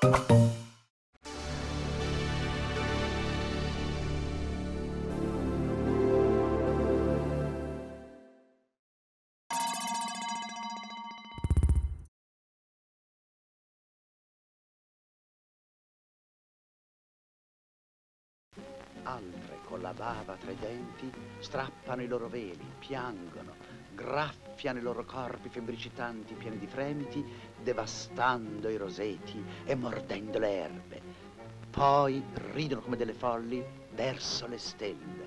Altre, con la bava tra i denti, strappano i loro veli, piangono, graffiano i loro corpi febbricitanti pieni di fremiti, devastando i roseti e mordendo le erbe. Poi ridono come delle folli verso le stelle.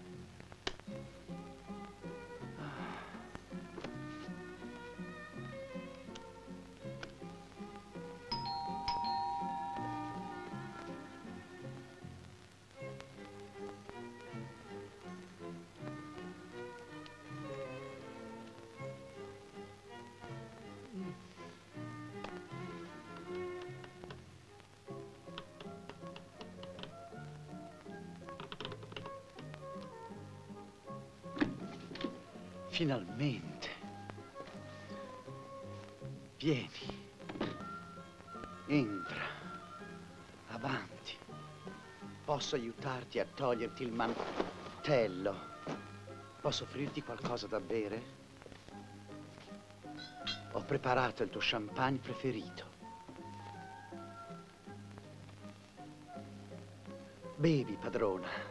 Finalmente. Vieni. Entra. Avanti. Posso aiutarti a toglierti il mantello? Posso offrirti qualcosa da bere? Ho preparato il tuo champagne preferito. Bevi, padrona.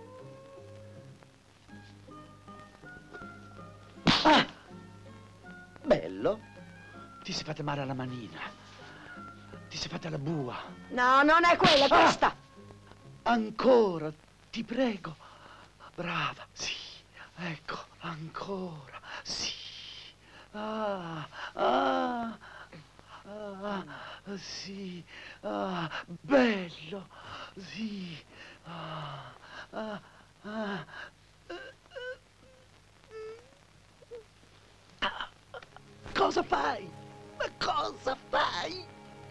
Ah! Bello. Ti sei fatta male alla manina. Ti sei fatta la bua. No, non è quella, questa. Ancora, ti prego. Brava, sì. Ecco, ancora, sì. Sì. Bello, sì. Cosa fai? Ma cosa fai?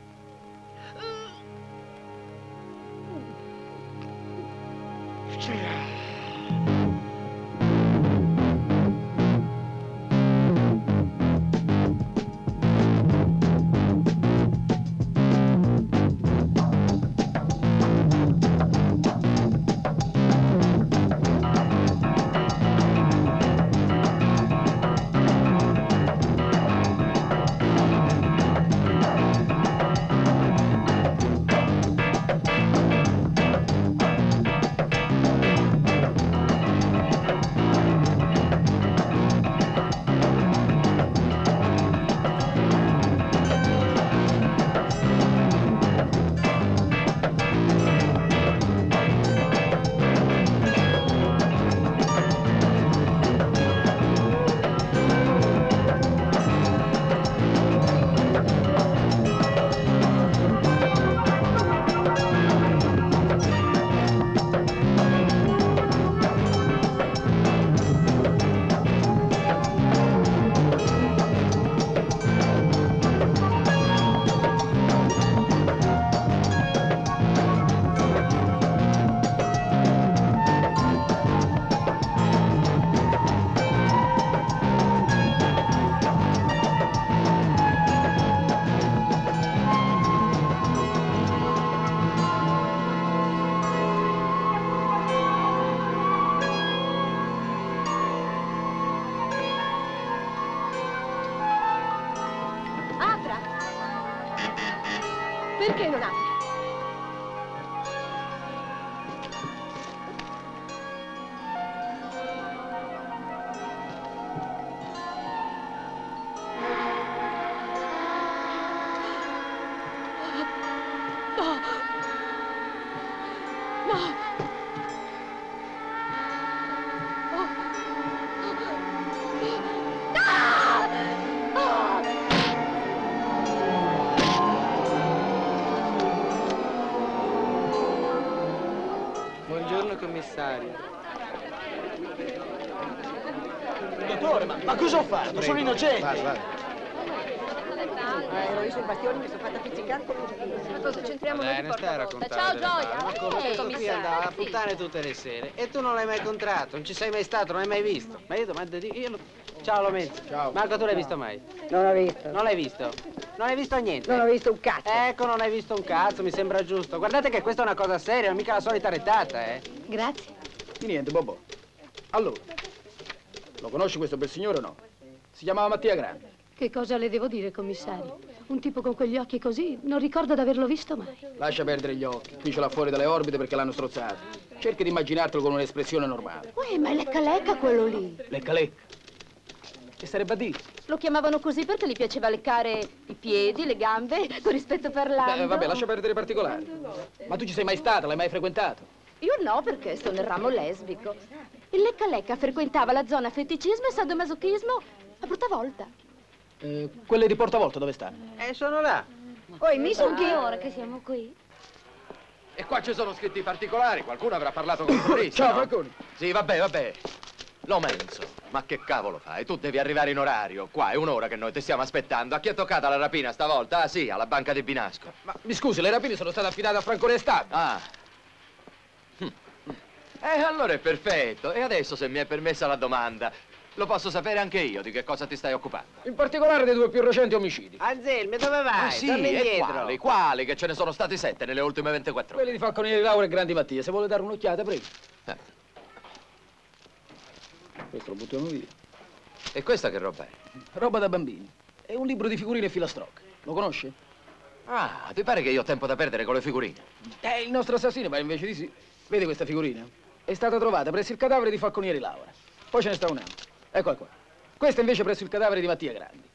Perché non apri? No! No! Buongiorno commissario. Dottore, ma cosa ho fatto? Sono innocente. Guarda. L'ho visto i bastioni, mi sono fatta pizzicare come un figlio. Ma cosa c'entriamo noi Dai, di non stai a portavolta? raccontare Ciao delle Gioia! Ma come questo qui commissario, andava a sì. puttane tutte le sere e tu non l'hai mai incontrato, non ci sei mai stato, non l'hai mai visto. Ma io domando di... Ciao Lomenzo. Ciao. Marco, tu l'hai visto mai? Non l'ho visto. Non l'hai visto? Non hai visto niente? Non ho visto un cazzo. Ecco, non hai visto un cazzo, mi sembra giusto. Guardate che questa è una cosa seria, non mica la solita rettata, Grazie. Di niente, Bobo. Allora, lo conosci questo bel signore o no? Si chiamava Mattia Grandi. Che cosa le devo dire, commissario? Un tipo con quegli occhi così non ricordo di averlo visto mai. Lascia perdere gli occhi. Qui ce l'ha fuori dalle orbite perché l'hanno strozzato. Cerchi di immaginartelo con un'espressione normale. Uè, ma è lecca quello lì. Lecca lecca. Che sarebbe a dire? Lo chiamavano così perché gli piaceva leccare i piedi, le gambe, con rispetto parlando. Vabbè, lascia perdere i particolari. Ma tu ci sei mai stata? L'hai mai frequentato? Io no, perché sto nel ramo lesbico. Il lecca-lecca frequentava la zona feticismo e sadomasochismo a brutta volta. Quelle di Portavolta dove stanno? sono là. Poi mi sono chi? Ora che siamo qui. E qua ci sono scritti i particolari, qualcuno avrà parlato con il giurista, Ciao, no? Falconi. Sì, vabbè. Lomenzo, ma che cavolo fai? Tu devi arrivare in orario. Qua è un'ora che noi ti stiamo aspettando. A chi è toccata la rapina stavolta? Ah sì, alla banca di Binasco. Ma mi scusi, le rapine sono state affidate a Francone Stabile. Ah. Allora è perfetto. E adesso, se mi è permessa la domanda, lo posso sapere anche io di che cosa ti stai occupando? In particolare dei due più recenti omicidi. Anselmi, dove vai? Ah sì, Torna e indietro. quali? Che ce ne sono stati 7 nelle ultime 24 ore. Quelli di Falconieri Laura e Grandi Mattia. Se vuole dare un'occhiata, prego. Questo lo buttiamo via. E questa che roba è? Roba da bambini. È un libro di figurine e filastrocche. Lo conosce? Ah, ti pare che io ho tempo da perdere con le figurine? Il nostro assassino, ma invece di sì. Vede questa figurina? È stata trovata presso il cadavere di Falconieri Laura. Poi ce ne sta un'altra. Eccola qua. Questa invece presso il cadavere di Mattia Grandi.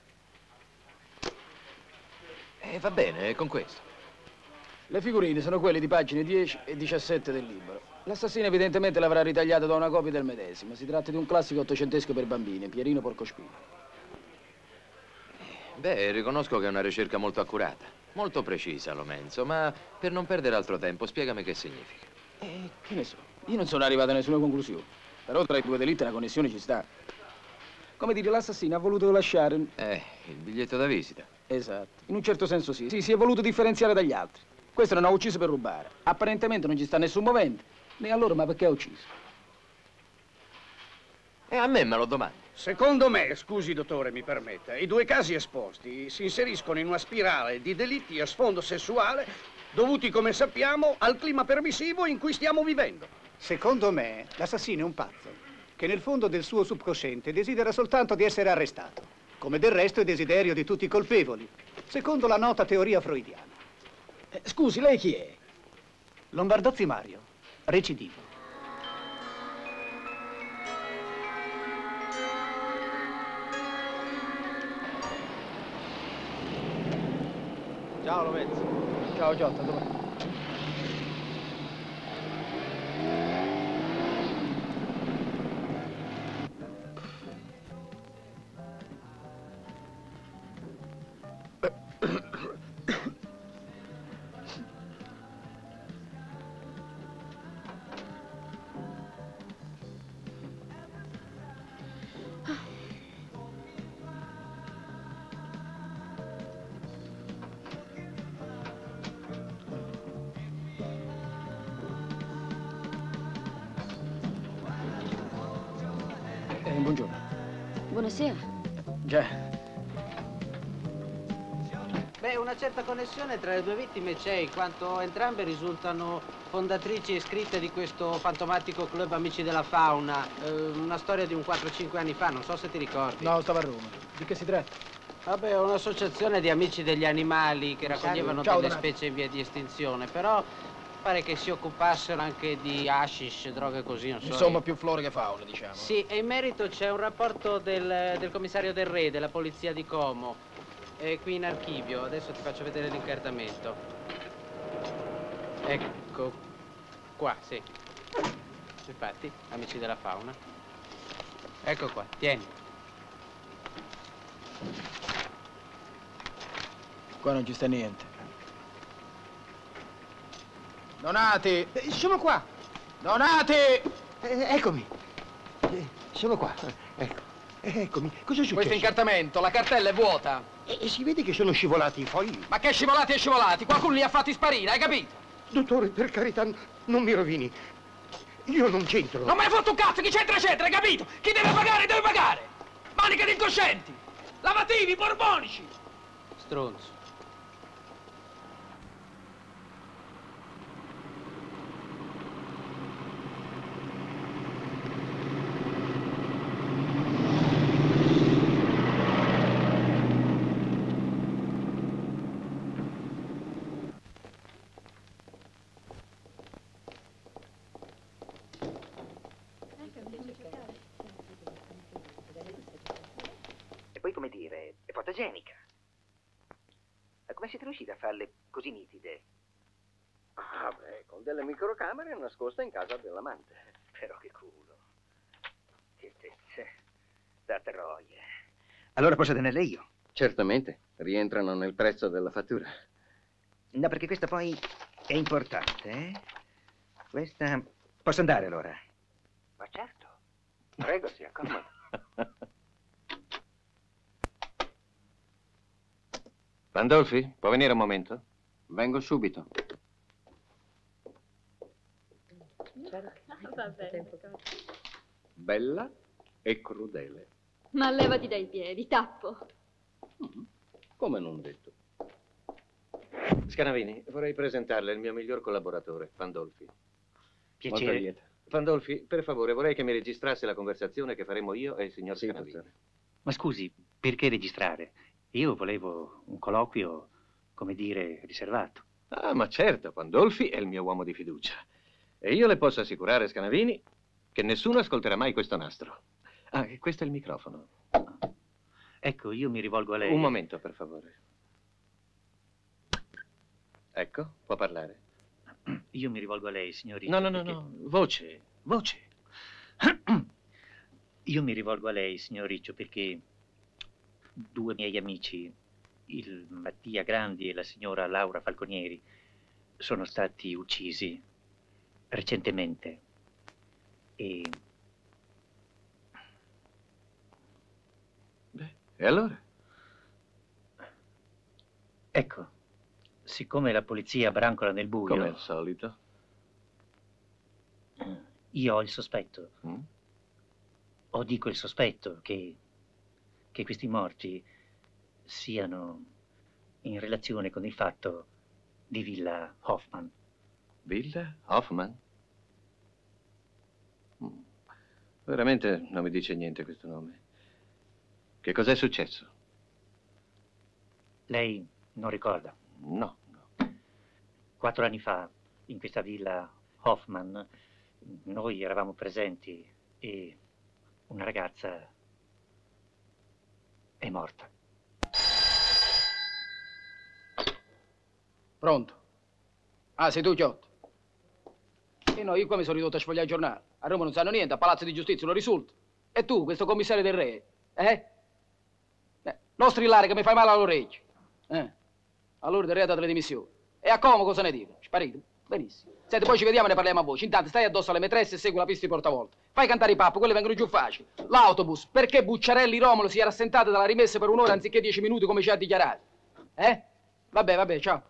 Va bene, con questo. Le figurine sono quelle di pagine 10 e 17 del libro. L'assassino evidentemente l'avrà ritagliato da una copia del medesimo. Si tratta di un classico ottocentesco per bambini, Pierino Porcospino. Beh, riconosco che è una ricerca molto accurata, molto precisa, Lomenzo, ma per non perdere altro tempo, spiegami che significa. Che ne so? Io non sono arrivato a nessuna conclusione. Però tra i due delitti una connessione ci sta. Come dire, l'assassino ha voluto lasciare... Il biglietto da visita. Esatto. In un certo senso sì. Sì, si è voluto differenziare dagli altri. Questo non ha ucciso per rubare. Apparentemente non ci sta nessun movente. Né allora, ma perché ha ucciso? E a me lo domandi. Secondo me, scusi dottore, mi permetta, i due casi esposti si inseriscono in una spirale di delitti a sfondo sessuale dovuti, come sappiamo, al clima permissivo in cui stiamo vivendo. Secondo me, l'assassino è un pazzo, che nel fondo del suo subconsciente desidera soltanto di essere arrestato, come del resto è desiderio di tutti i colpevoli, secondo la nota teoria freudiana. Scusi, lei chi è? Lombardozzi Mario, recidivo. Ciao Lomenzo. Ciao, Giotta, dov'è? Buongiorno. Buonasera. Già. Beh, una certa connessione tra le due vittime c'è, in quanto entrambe risultano fondatrici iscritte di questo fantomatico club Amici della Fauna. Una storia di un 4-5 anni fa, non so se ti ricordi. No, stava a Roma. Di che si tratta? Vabbè, è un'associazione di amici degli animali che raccoglievano Ciao, delle Donato. specie in via di estinzione, però pare che si occupassero anche di hashish, droghe così, non so. Insomma, più flore che fauna, diciamo. Sì, e in merito c'è un rapporto del commissario Del Re, della polizia di Como. È qui in archivio, adesso ti faccio vedere l'incartamento. Ecco qua, sì. Infatti, amici della fauna. Ecco qua, tieni. Qua non ci sta niente. Donati! Sono qua. Donati! Eccomi. Sono qua. Ecco. Eccomi, cosa è successo? Questo incartamento, la cartella è vuota. E si vede che sono scivolati i fogli. Ma che scivolati e scivolati? Qualcuno li ha fatti sparire, hai capito? Dottore, per carità, non mi rovini. Io non c'entro. Non me ne fotte un cazzo, chi c'entra c'entra, hai capito? Chi deve pagare. Manica di incoscienti, lavativi, borbonici. Stronzo. E poi, come dire, è fotogenica. Ma come siete riusciti a farle così nitide? Ah, beh, con delle microcamere nascoste in casa dell'amante. Però che culo. Che tezze. Da troie. Allora posso tenerle io? Certamente, rientrano nel prezzo della fattura. No, perché questa poi è importante, eh? Questa... Posso andare allora? Ma certo. Prego, si accomodi. Pandolfi, può venire un momento? Vengo subito. Bella e crudele. Ma levati dai piedi, tappo. Come non detto. Scanavini, vorrei presentarle il mio miglior collaboratore, Pandolfi. Piacere. Molto lieto. Pandolfi, per favore, vorrei che mi registrasse la conversazione che faremo io e il signor Scanavini. Dottore. Ma scusi, perché registrare? Io volevo un colloquio, come dire, riservato. Ah, ma certo, Pandolfi è il mio uomo di fiducia. E io le posso assicurare, Scanavini, che nessuno ascolterà mai questo nastro. Ah, e questo è il microfono. Ecco, io mi rivolgo a lei. Un momento, per favore. Ecco, può parlare. Io mi rivolgo a lei, signorina. No, voce. Voce. Io mi rivolgo a lei, signor Riccio, perché due miei amici, il Mattia Grandi e la signora Laura Falconieri, sono stati uccisi recentemente. E allora? ecco, siccome la polizia brancola nel buio... Come al solito. Io ho il sospetto. O dico il sospetto che questi morti siano in relazione con il fatto di Villa Hoffman. Villa Hoffman? Veramente non mi dice niente questo nome. Che cos'è successo? Lei non ricorda? No. 4 anni fa, in questa Villa Hoffman, noi eravamo presenti e una ragazza è morta. Pronto? Ah, sei tu, Chiotto? E no, io qua mi sono ridotto a sfogliare il giornale. A Roma non sanno niente, a Palazzo di Giustizia non risulta. E tu, questo commissario del re, non strillare che mi fai male all'orecchio. Allora del re ha dato le dimissioni. E a Como cosa ne dico? Sparito? Benissimo. Senti, poi ci vediamo e ne parliamo a voce. Intanto stai addosso alle maîtresse e segui la pista di portavolta. Fai cantare i pappi, quelli vengono giù facili. L'autobus, perché Bucciarelli Romolo si era assentato dalla rimessa per un'ora anziché 10 minuti come ci ha dichiarato? Vabbè, ciao.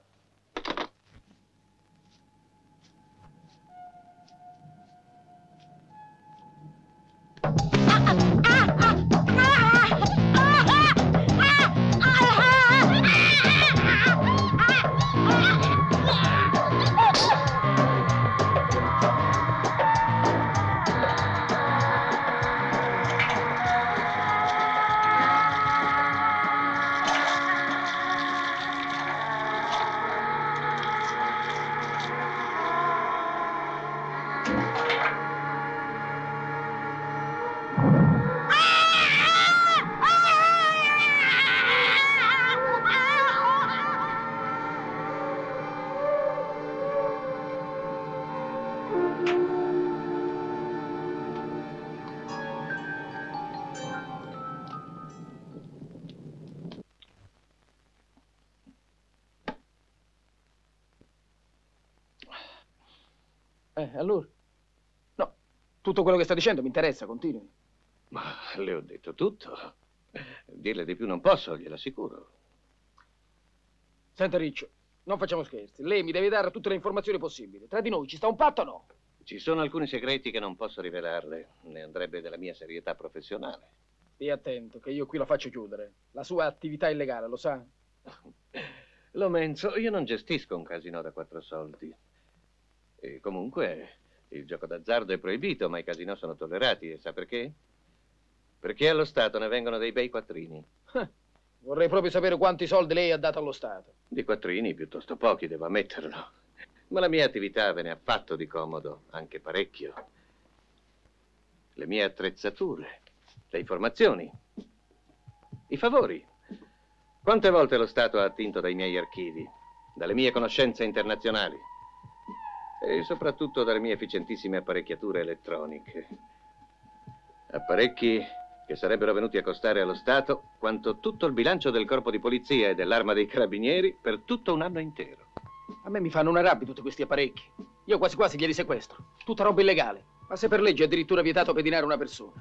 Allora? No, tutto quello che sta dicendo mi interessa, continui. Ma le ho detto tutto. Dirle di più non posso, glielo assicuro. Senta, Riccio, non facciamo scherzi. Lei mi deve dare tutte le informazioni possibili. Tra di noi ci sta un patto o no? Ci sono alcuni segreti che non posso rivelarle. Ne andrebbe della mia serietà professionale. Stia attento, che io qui la faccio chiudere. La sua attività illegale, lo sa? Lomenzo, io non gestisco un casino da 4 soldi. E comunque il gioco d'azzardo è proibito, ma i casinò sono tollerati. E sa perché? Perché allo Stato ne vengono dei bei quattrini. Vorrei proprio sapere quanti soldi lei ha dato allo Stato. Di quattrini piuttosto pochi, devo ammetterlo. Ma la mia attività ve ne ha fatto di comodo, anche parecchio. Le mie attrezzature, le informazioni, i favori. Quante volte lo Stato ha attinto dai miei archivi, dalle mie conoscenze internazionali e soprattutto dalle mie efficientissime apparecchiature elettroniche. Apparecchi che sarebbero venuti a costare allo Stato quanto tutto il bilancio del corpo di polizia e dell'arma dei carabinieri per tutto un anno intero. A me mi fanno una rabbia tutti questi apparecchi. Io quasi quasi glieli sequestro. Tutta roba illegale. Ma se per legge è addirittura vietato pedinare una persona.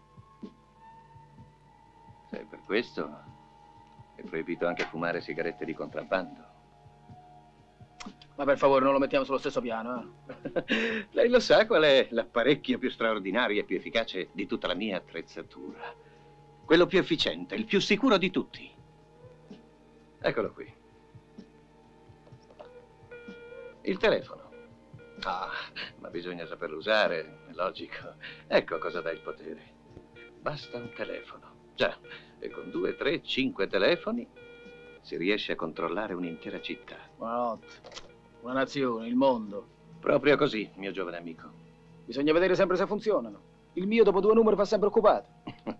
Se è per questo è proibito anche fumare sigarette di contrabbando. Ma per favore non lo mettiamo sullo stesso piano, Lei lo sa qual è l'apparecchio più straordinario e più efficace di tutta la mia attrezzatura? Quello più efficiente, il più sicuro di tutti. Eccolo qui. Il telefono. Ah, ma bisogna saperlo usare, è logico. Ecco cosa dà il potere. Basta un telefono. Già, e con 2, 3, 5 telefoni si riesce a controllare un'intera città. Buonanotte. Una nazione, il mondo. Proprio così, mio giovane amico. Bisogna vedere sempre se funzionano. Il mio dopo 2 numeri fa sempre occupato.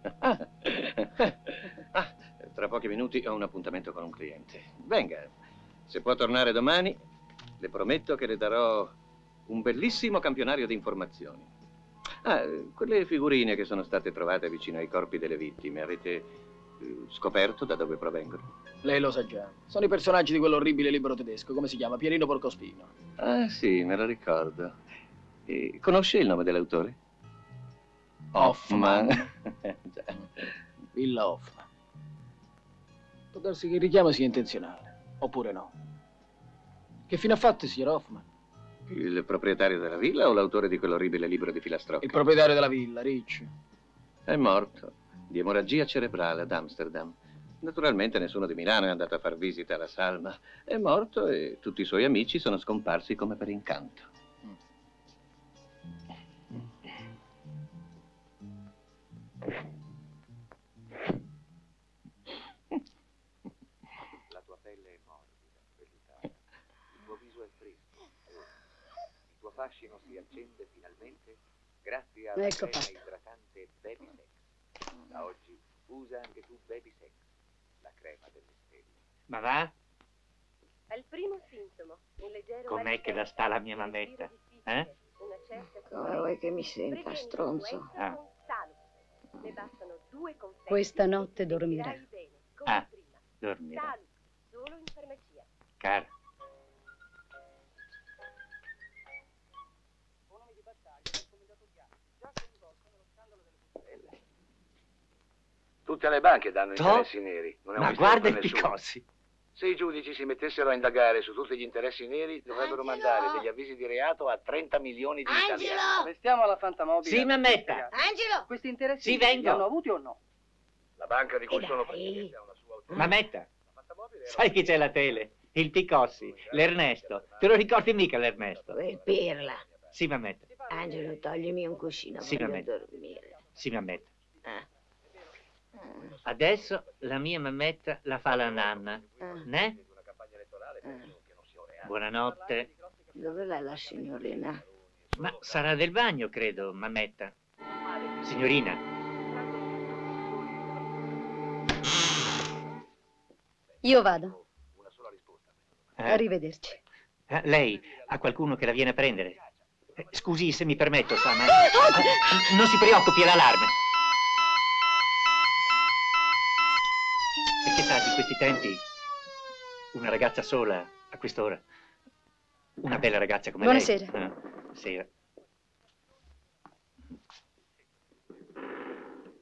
Tra pochi minuti ho un appuntamento con un cliente. Venga, se può tornare domani, le prometto che le darò un bellissimo campionario di informazioni. Quelle figurine che sono state trovate vicino ai corpi delle vittime, avete scoperto da dove provengono? Lei lo sa già. Sono i personaggi di quell'orribile libro tedesco. Come si chiama? Pierino Porcospino. Ah, sì, me lo ricordo. E conosce il nome dell'autore? Hoffman. Villa Hoffman. Può darsi che il richiamo sia intenzionale. Oppure no. Che fine ha fatto il signor Hoffman? Il proprietario della villa o l'autore di quell'orribile libro di filastrocche? Il proprietario della villa, Ricci. È morto di emorragia cerebrale ad Amsterdam. Naturalmente nessuno di Milano è andato a far visita alla salma. È morto e tutti i suoi amici sono scomparsi come per incanto. La tua pelle è morbida, vellutata. Il tuo viso è fresco. Il tuo fascino si accende finalmente grazie alla crema idratante Baby Sex. Da oggi usa anche tu Baby Sex, la crema delle stelle. Ma va? È il primo sintomo. Un leggero Com'è che la sta la mia mametta? Come vuoi che mi senta, stronzo? Ne bastano 2 confetti. Questa notte dormirà. Dormirà. Solo in farmacia. Cara. Tutte le banche danno interessi neri. Non è un Ma mistero guarda per i nessuno. picossi. Se i giudici si mettessero a indagare su tutti gli interessi neri, dovrebbero mandare degli avvisi di reato a 30 milioni di italiani. Restiamo alla fantamobile. Sì, mammetta. Angelo! Questi interessi Sì, vengo. li hanno avuti o no? La banca di cui sono presidente ha una sua autorità. Mammetta. Sai chi c'è la tele? Il Picossi, l'Ernesto. Te lo ricordi mica l'Ernesto? Pirla. Sì, mammetta. Angelo, toglimi un cuscino, Sì, voglio mammetta. dormire. Sì, mammetta. Adesso la mia mammetta la fa la nanna. Ne? Buonanotte. Dov'è la signorina? Ma sarà del bagno, credo, mammetta. Signorina. Io vado. Eh? Arrivederci. Lei ha qualcuno che la viene a prendere? Scusi se mi permetto, sa, ma... non si preoccupi, è l'allarme. Perché sa, di questi tempi, una ragazza sola, a quest'ora, una bella ragazza come Buonasera. lei... Sera.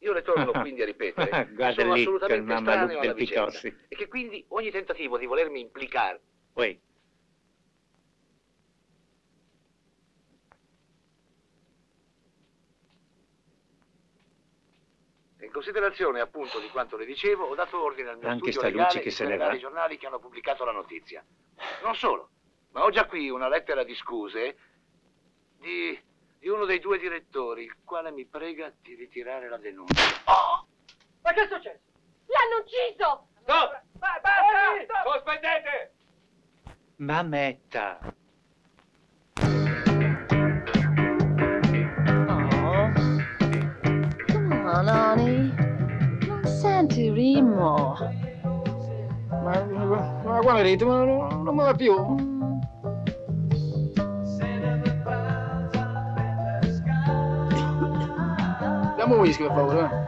Io le torno quindi a ripetere che Guarda sono lì, assolutamente quel estraneo Mamaluk alla del vicenda Picossi. e che quindi ogni tentativo di volermi implicare... Uè. In considerazione appunto di quanto le dicevo, ho dato ordine al mio Anche studio sta legale Luci che di se ne segnalare va. i giornali che hanno pubblicato la notizia. Non solo, ma ho già qui una lettera di scuse di uno dei due direttori, il quale mi prega di ritirare la denuncia. Oh! Ma che è successo? L'hanno ucciso! Stop! Basta! Sospendete! Mammetta. No, Nani, non senti ritmo. Ma quale ritmo? Non mi va più. Dammi un whisky, per favore.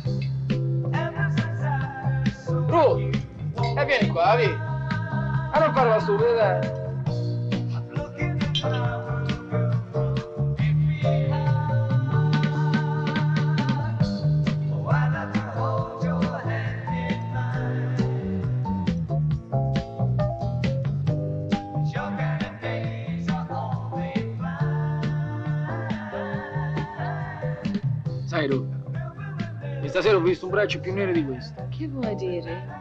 Vieni qua, vieni. A non fare la stupida, dai. Sai, Ru, questa sera ho visto un braccio più nero di questo. Che vuoi dire?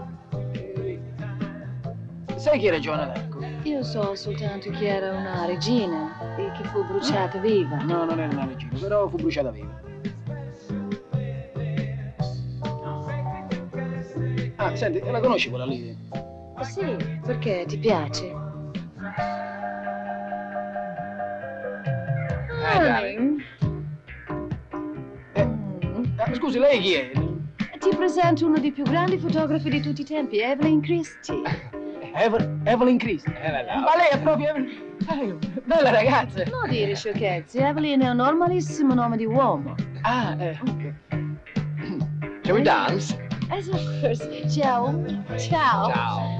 Sai chi era Giovanna d'Arco? Io so soltanto che era una regina e che fu bruciata viva. No, non era una regina, però fu bruciata viva. Ah, senti, la conosci quella lì? Sì, perché ti piace? Dai. Scusi, lei chi è? Ti presento uno dei più grandi fotografi di tutti i tempi, Evelyn Christie. Evelyn Christie? Ma lei è proprio... Bella ragazza! Non dire sciocchezze, Evelyn è un normalissimo nome di uomo. Ah, Shall we dance? Yes, of course. Ciao. Ciao. Ciao.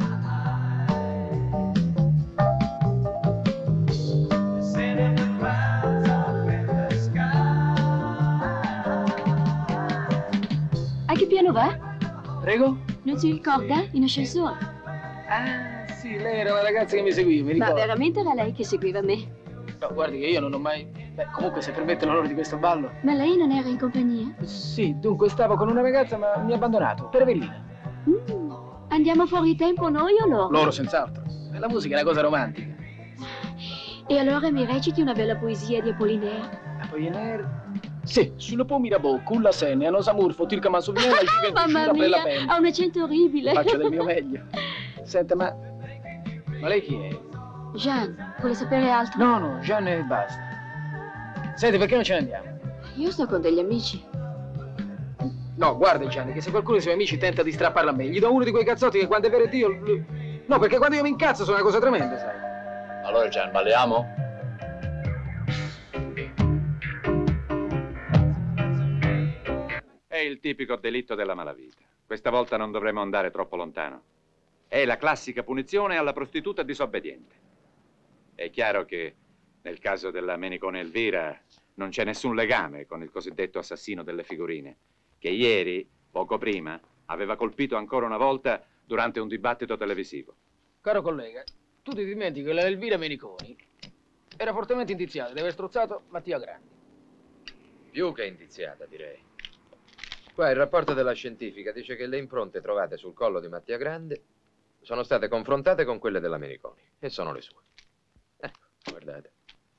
A che piano va? Prego? Non si ricorda? In ascensore. Ah, sì, lei era la ragazza che mi seguiva, mi Ma ricordo. veramente era lei che seguiva me? No, guardi che io non ho mai... Beh, comunque se permette l'onore di questo ballo... Ma lei non era in compagnia? Sì, dunque stavo con una ragazza ma mi ha abbandonato, per Avellina. Andiamo fuori tempo noi o loro? Loro senz'altro. La musica è una cosa romantica. E allora mi reciti una bella poesia di Apollinaire? Apollinaire? Sì, sulle pomme Mirabeau, con la Senne, a Nosamur, Fotir Camansoviena, il gigante Mamma per la mia, penna. ha un accento orribile. Faccio del mio meglio. Senta, ma lei chi è? Jean, vuole sapere altro? No, Jeanne e basta. Senti, perché non ce ne andiamo? Io sto con degli amici. No, guarda Gianni, che se qualcuno dei suoi amici tenta di strapparla a me, gli do uno di quei cazzotti che quando è vero Dio... No, perché quando io mi incazzo sono una cosa tremenda, sai. Allora Gian, balliamo? È il tipico delitto della malavita. Questa volta non dovremo andare troppo lontano. È la classica punizione alla prostituta disobbediente. È chiaro che nel caso della Menicone Elvira non c'è nessun legame con il cosiddetto assassino delle figurine, che ieri, poco prima, aveva colpito ancora una volta durante un dibattito televisivo. Caro collega, tu ti dimentichi che la Elvira Meniconi era fortemente indiziata di aver strozzato Mattia Grandi. Più che indiziata, direi. Qua il rapporto della scientifica dice che le impronte trovate sul collo di Mattia Grande sono state confrontate con quelle della Meniconi e sono le sue. Ecco, guardate.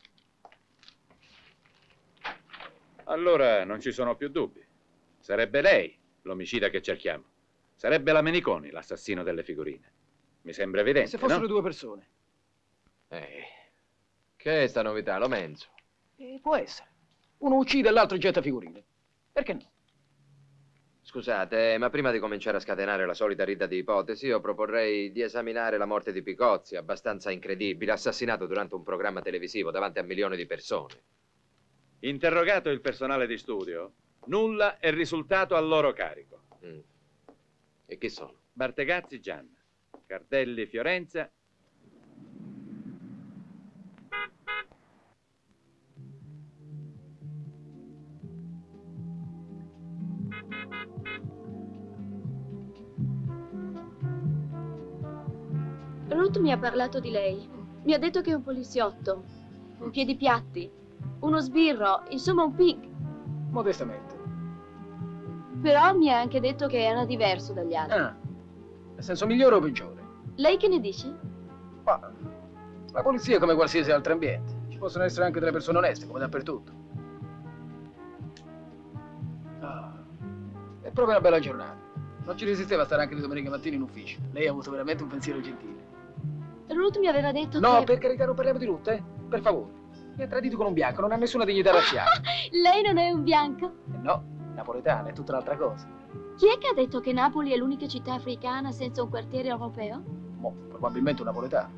Allora non ci sono più dubbi. Sarebbe lei l'omicida che cerchiamo. Sarebbe la Meniconi l'assassino delle figurine. Mi sembra evidente, Se fossero no? due persone. Che è sta novità, lo menzo? Può essere. Uno uccide e l'altro getta figurine. Perché no? Scusate, ma prima di cominciare a scatenare la solita rida di ipotesi, io proporrei di esaminare la morte di Picozzi, abbastanza incredibile, assassinato durante un programma televisivo davanti a milioni di persone. Interrogato il personale di studio, nulla è risultato a loro carico. E chi sono? Bartegazzi Gianna, Cardelli Fiorenza. Ruth mi ha parlato di lei. Mi ha detto che è un poliziotto, un piedipiatti, uno sbirro, insomma un pig. Modestamente. Però mi ha anche detto che era diverso dagli altri. Ah, nel senso migliore o peggiore? Lei che ne dice? Ma la polizia è come qualsiasi altro ambiente. Ci possono essere anche delle persone oneste, come dappertutto. È proprio una bella giornata. Non ci resisteva a stare anche di domenica mattina in ufficio. Lei ha avuto veramente un pensiero gentile. Ruth mi aveva detto No, che... per carità, non parliamo di Ruth, Per favore. Mi ha tradito con un bianco, non ha nessuna dignità razziale. Lei non è un bianco? No, napoletana, è tutta un'altra cosa. Chi è che ha detto che Napoli è l'unica città africana senza un quartiere europeo? Probabilmente un napoletano.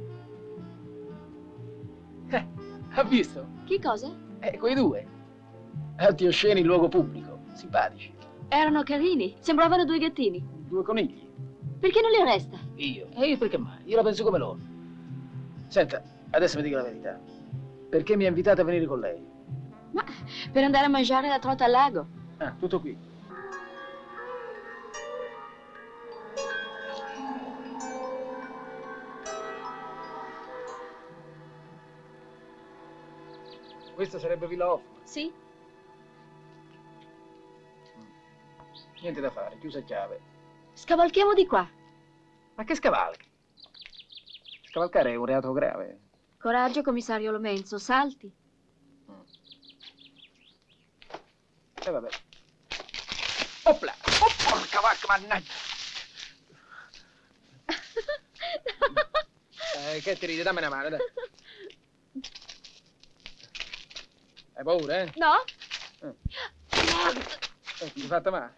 Ha visto? Che cosa? Quei due. Alti osceni in luogo pubblico, simpatici. Erano carini, sembravano due gattini. Due conigli. Perché non li arresta? Io? E io perché mai? Io la penso come loro. Senta, adesso mi dica la verità. Perché mi ha invitato a venire con lei? Ma per andare a mangiare la trota al lago. Ah, tutto qui. Questa sarebbe Villa Hoffman? Sì. Niente da fare, chiusa a chiave. Scavalchiamo di qua. Ma che scavalchi? Scavalcare è un reato grave. Coraggio, commissario Lomenzo, salti. Vabbè. Opla! Oh, porca vacca, mannaggia! Che ti ridi? Dammi una mano, dai. Hai paura, No? Ti sei fatta male?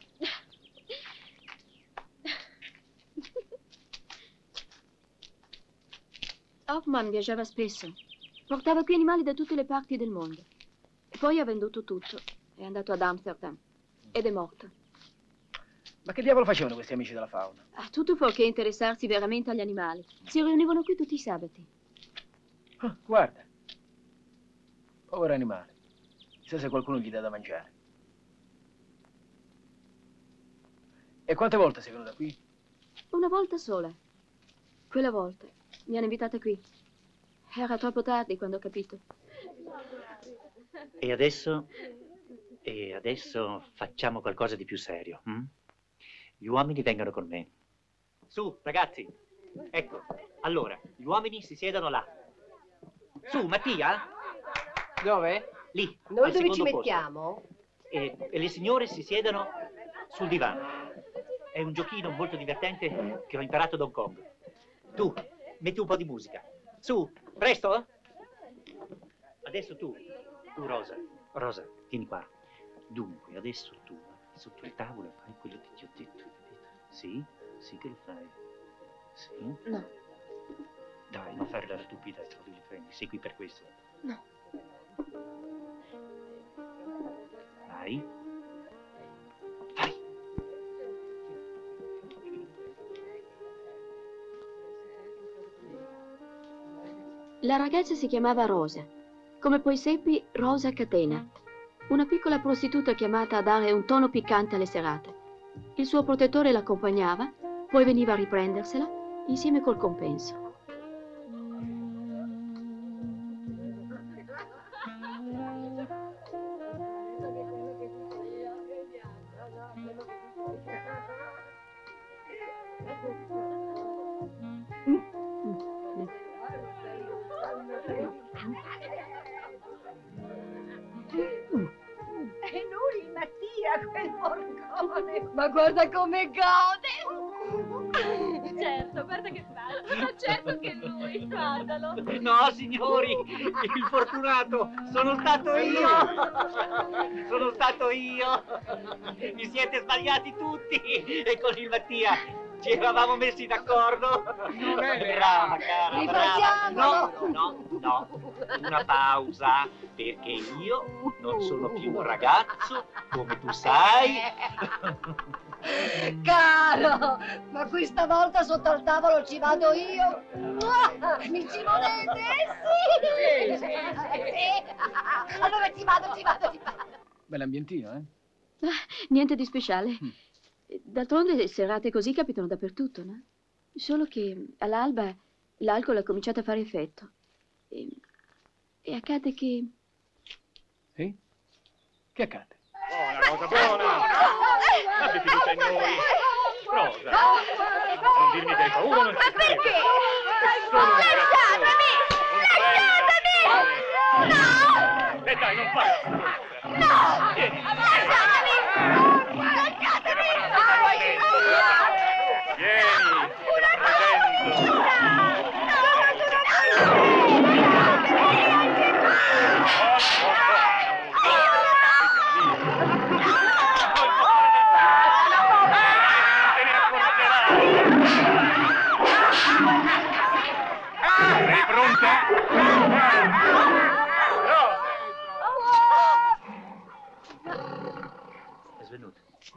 Hoffman viaggiava spesso. Portava qui animali da tutte le parti del mondo. E poi ha venduto tutto. È andato ad Amsterdam. Ed è morto. Ma che diavolo facevano questi amici della fauna? Tutto fuorché interessarsi veramente agli animali. Si riunivano qui tutti i sabati. Guarda. Povero animale. Chissà se qualcuno gli dà da mangiare. E quante volte sei venuta qui? Una volta sola. Quella volta mi hanno invitata qui. Era troppo tardi quando ho capito. E adesso facciamo qualcosa di più serio. Gli uomini vengono con me. Su, ragazzi. Ecco, allora, gli uomini si siedano là. Su, Mattia. Dove? Lì. Noi al dove ci secondo mettiamo? posto. E le signore si siedano sul divano. È un giochino molto divertente che ho imparato da Hong Kong. Tu, metti un po' di musica. Su, presto? Adesso tu, Rosa, vieni qua. Dunque, adesso tu, sotto il tavolo, fai quello che ti ho detto, capito? Sì? Sì che lo fai? Sì? No. Dai, non fare la stupida, te lo prendi. Sei qui per questo. No. Vai. La ragazza si chiamava Rosa. Come poi seppi, Rosa Catena. Una piccola prostituta chiamata a dare un tono piccante alle serate. Il suo protettore l'accompagnava, poi veniva a riprendersela, insieme col compenso. E lui, Mattia, quel porcone. Ma guarda come gode! Certo, guarda che faccia. Ma certo che lui, guardalo. No, signori, il fortunato sono stato io. Sono stato io. Vi siete sbagliati tutti. E con il Mattia ci eravamo messi d'accordo. Brava, cara, brava. No. Una pausa, perché io non sono più un ragazzo, come tu sai. Caro, ma questa volta sotto al tavolo ci vado io. Mi ci volete? Sì. Allora ci vado. Bell'ambientino, Niente di speciale. D'altronde serate così capitano dappertutto, no? Solo che all'alba l'alcol ha cominciato a fare effetto. E accade che... Sì? Che accade? Buona, cosa buona! Abbi fiducia in noi! Rosa! Non dirmi che hai paura, non ci credo! È solo un ragazzone! No! E dai, non fare la stronza! No! Vieni! Lasciatemi! Lasciatemi! Vieni! Te la presento! Sei pronta? È svenuta.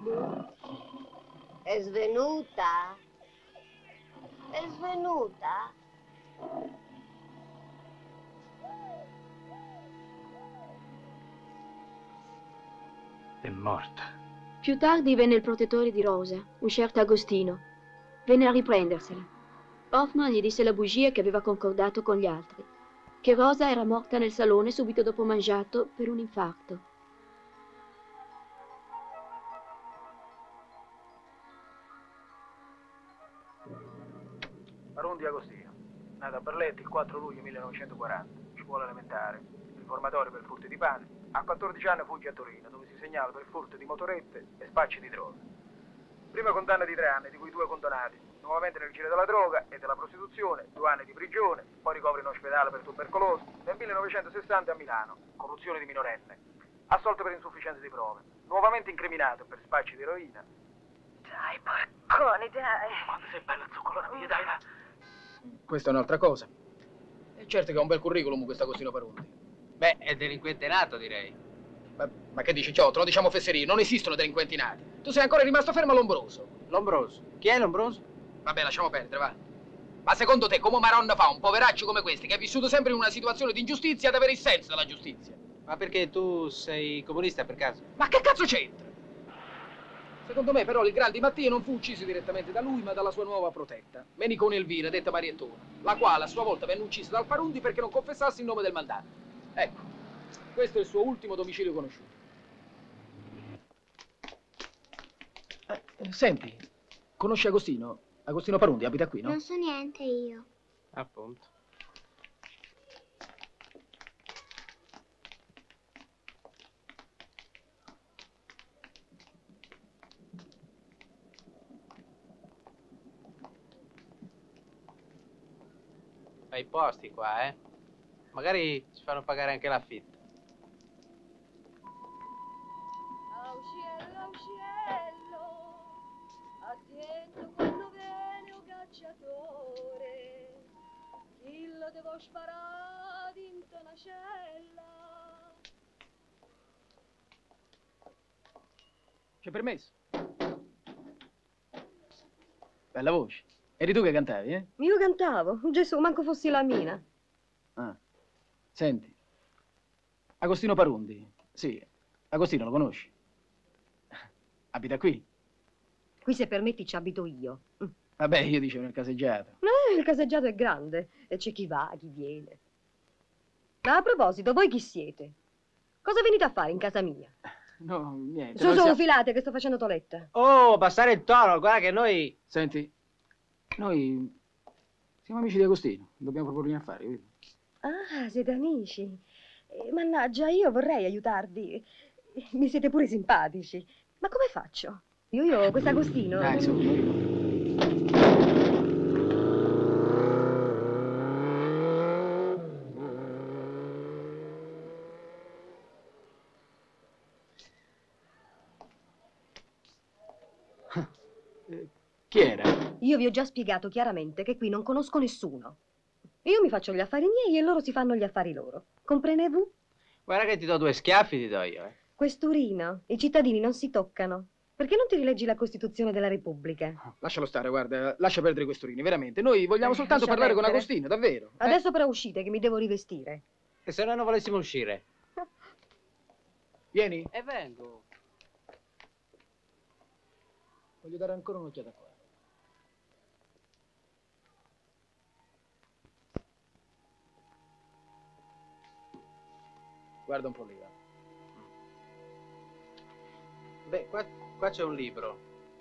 È svenuta? È svenuta? È morta. Più tardi venne il protettore di Rosa, un certo Agostino. Venne a riprendersela. Hoffman gli disse la bugia che aveva concordato con gli altri, che Rosa era morta nel salone subito dopo mangiato per un infarto. Marundi Agostino, nata a Barletti il 4 luglio 1940, scuola elementare, riformatore per furti di pane. A 14 anni fugge a Torino, dove si segnala per furto di motorette e spacci di droga. Prima condanna di 3 anni, di cui 2 condonati. Nuovamente nel giro della droga e della prostituzione, 2 anni di prigione, poi ricovero in ospedale per tubercolosi. Nel 1960 a Milano, corruzione di minorenne. Assolto per insufficienza di prove. Nuovamente incriminato per spacci di eroina. Dai, porcone, dai. Quando sei bella zoccolona mia, dai, dai. Questa è un'altra cosa. E certo che ha un bel curriculum questo Agostino Parundi. Beh, è delinquente nato, direi. Ma che dici, Ciotto? Non diciamo fesserie, non esistono delinquenti nati. Tu sei ancora rimasto fermo a Lombroso. Lombroso? Chi è Lombroso? Vabbè, lasciamo perdere, va. Ma secondo te, come Maronna fa un poveraccio come questi, che è vissuto sempre in una situazione di ingiustizia, ad avere il senso della giustizia? Ma perché tu sei comunista per caso? Ma che cazzo c'entra? Secondo me, però, il Gran Di Mattia non fu ucciso direttamente da lui, ma dalla sua nuova protetta, Menicone Elvira, detta Mariettona, la quale a sua volta venne uccisa dal Parundi perché non confessasse il nome del mandante. Ecco, questo è il suo ultimo domicilio conosciuto. Senti, conosci Agostino? Agostino Parundi abita qui, no? Non so niente io. Appunto. Fai i posti qua, eh? Magari ci fanno pagare anche l'affitto. Ausciello, ausciello, attento quando viene un cacciatore, chi lo devo sparare dinto una cella. C'è permesso? Bella voce. Eri tu che cantavi, eh? Io cantavo, Gesù, manco fossi la mina. Ah. Senti, Agostino Parundi. Sì, Agostino lo conosci? Abita qui? Qui se permetti ci abito io. Vabbè, io dicevo nel caseggiato. Il caseggiato è grande e c'è chi va, chi viene. Ma a proposito, voi chi siete? Cosa venite a fare in casa mia? No, niente. Su, filate che sto facendo toletta. Oh, abbassare il tono, guarda che noi... Senti, noi siamo amici di Agostino, dobbiamo proporre un affare, vedi? Ah, siete amici. Mannaggia, io vorrei aiutarvi. Mi siete pure simpatici. Ma come faccio? Io quest'Agostino... Dai, su. Chi era? Io vi ho già spiegato chiaramente che qui non conosco nessuno. Io mi faccio gli affari miei e loro si fanno gli affari loro. Comprenez-vous? Guarda che ti do 2 schiaffi, ti do io, eh. Questurino, i cittadini non si toccano. Perché non ti rileggi la Costituzione della Repubblica? Lascialo stare, guarda, lascia perdere Questurini, veramente. Noi vogliamo soltanto parlare con Agostino, davvero. Adesso però uscite, che mi devo rivestire. E se noi non volessimo uscire? Vieni. E vengo. Voglio dare ancora un'occhiata qua. Guarda un po' lì, va. Beh, qua c'è un libro.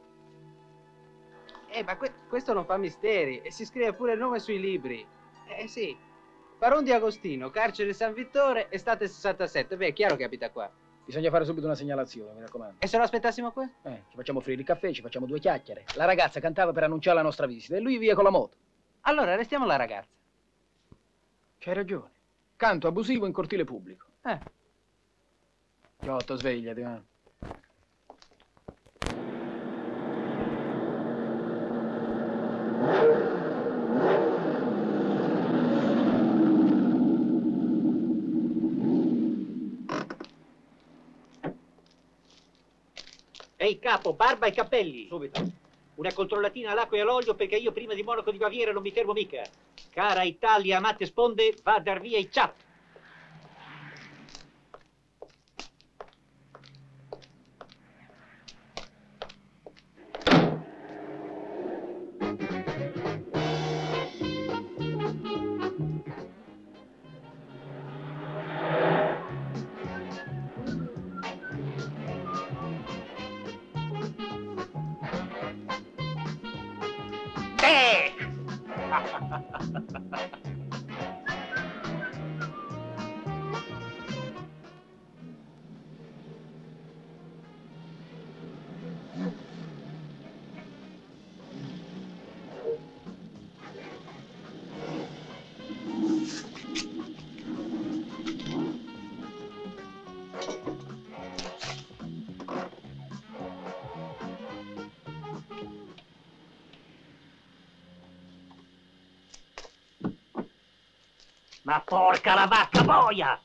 Ma questo non fa misteri e si scrive pure il nome sui libri. Sì. Baron di Agostino, carcere San Vittore, estate 67. Beh, è chiaro che abita qua. Bisogna fare subito una segnalazione, mi raccomando. E se lo aspettassimo qua? Ci facciamo offrire il caffè, ci facciamo 2 chiacchiere. La ragazza cantava per annunciare la nostra visita e lui via con la moto. Allora, arrestiamo la ragazza. C'hai ragione. Canto abusivo in cortile pubblico. Giotto, svegliati, va. Ehi capo, barba e capelli. Subito. Una controllatina all'acqua e all'olio perché io prima di Monaco di Baviera non mi fermo mica. Cara Italia, amate sponde, va a dar via i ciap. Ma porca la vacca boia!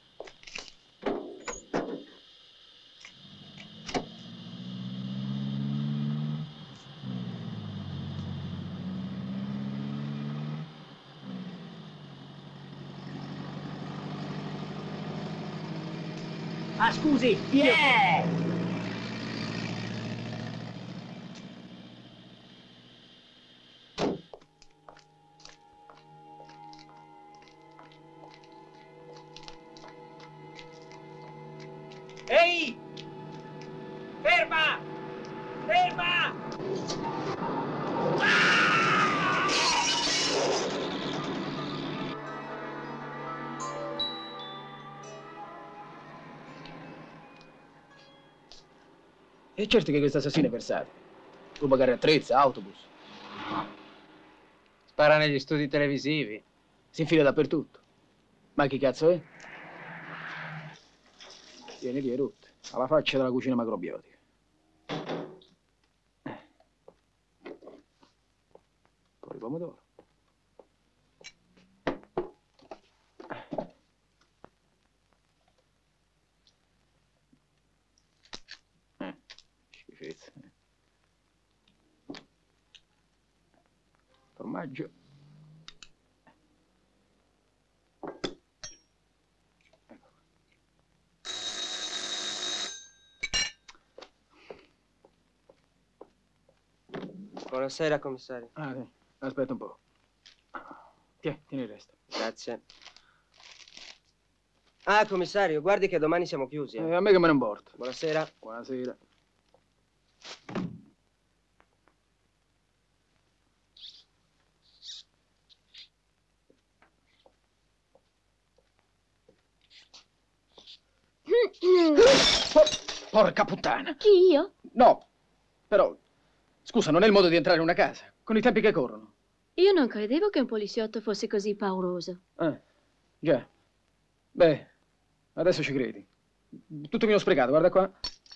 Ah, scusi, yeah! Ehi! Ferma! Ferma! E certo che questo assassino è versato. Ruba carri attrezzi, autobus. Spara negli studi televisivi. Si infila dappertutto. Ma chi cazzo è? Vieni lì, rotte. Alla faccia della cucina macrobiotica. Poi il pomodoro. Schifezza. Formaggio. Buonasera, commissario. Ah, sì. Aspetta un po'. Tieni il resto. Grazie. Ah, commissario, guardi che domani siamo chiusi. A me che me ne importa. Buonasera. Buonasera. Porca puttana. Chi, io? No, però, scusa, non è il modo di entrare in una casa, con i tempi che corrono. Io non credevo che un poliziotto fosse così pauroso. Già. Beh, adesso ci credi. Tutto mio sprecato, guarda qua.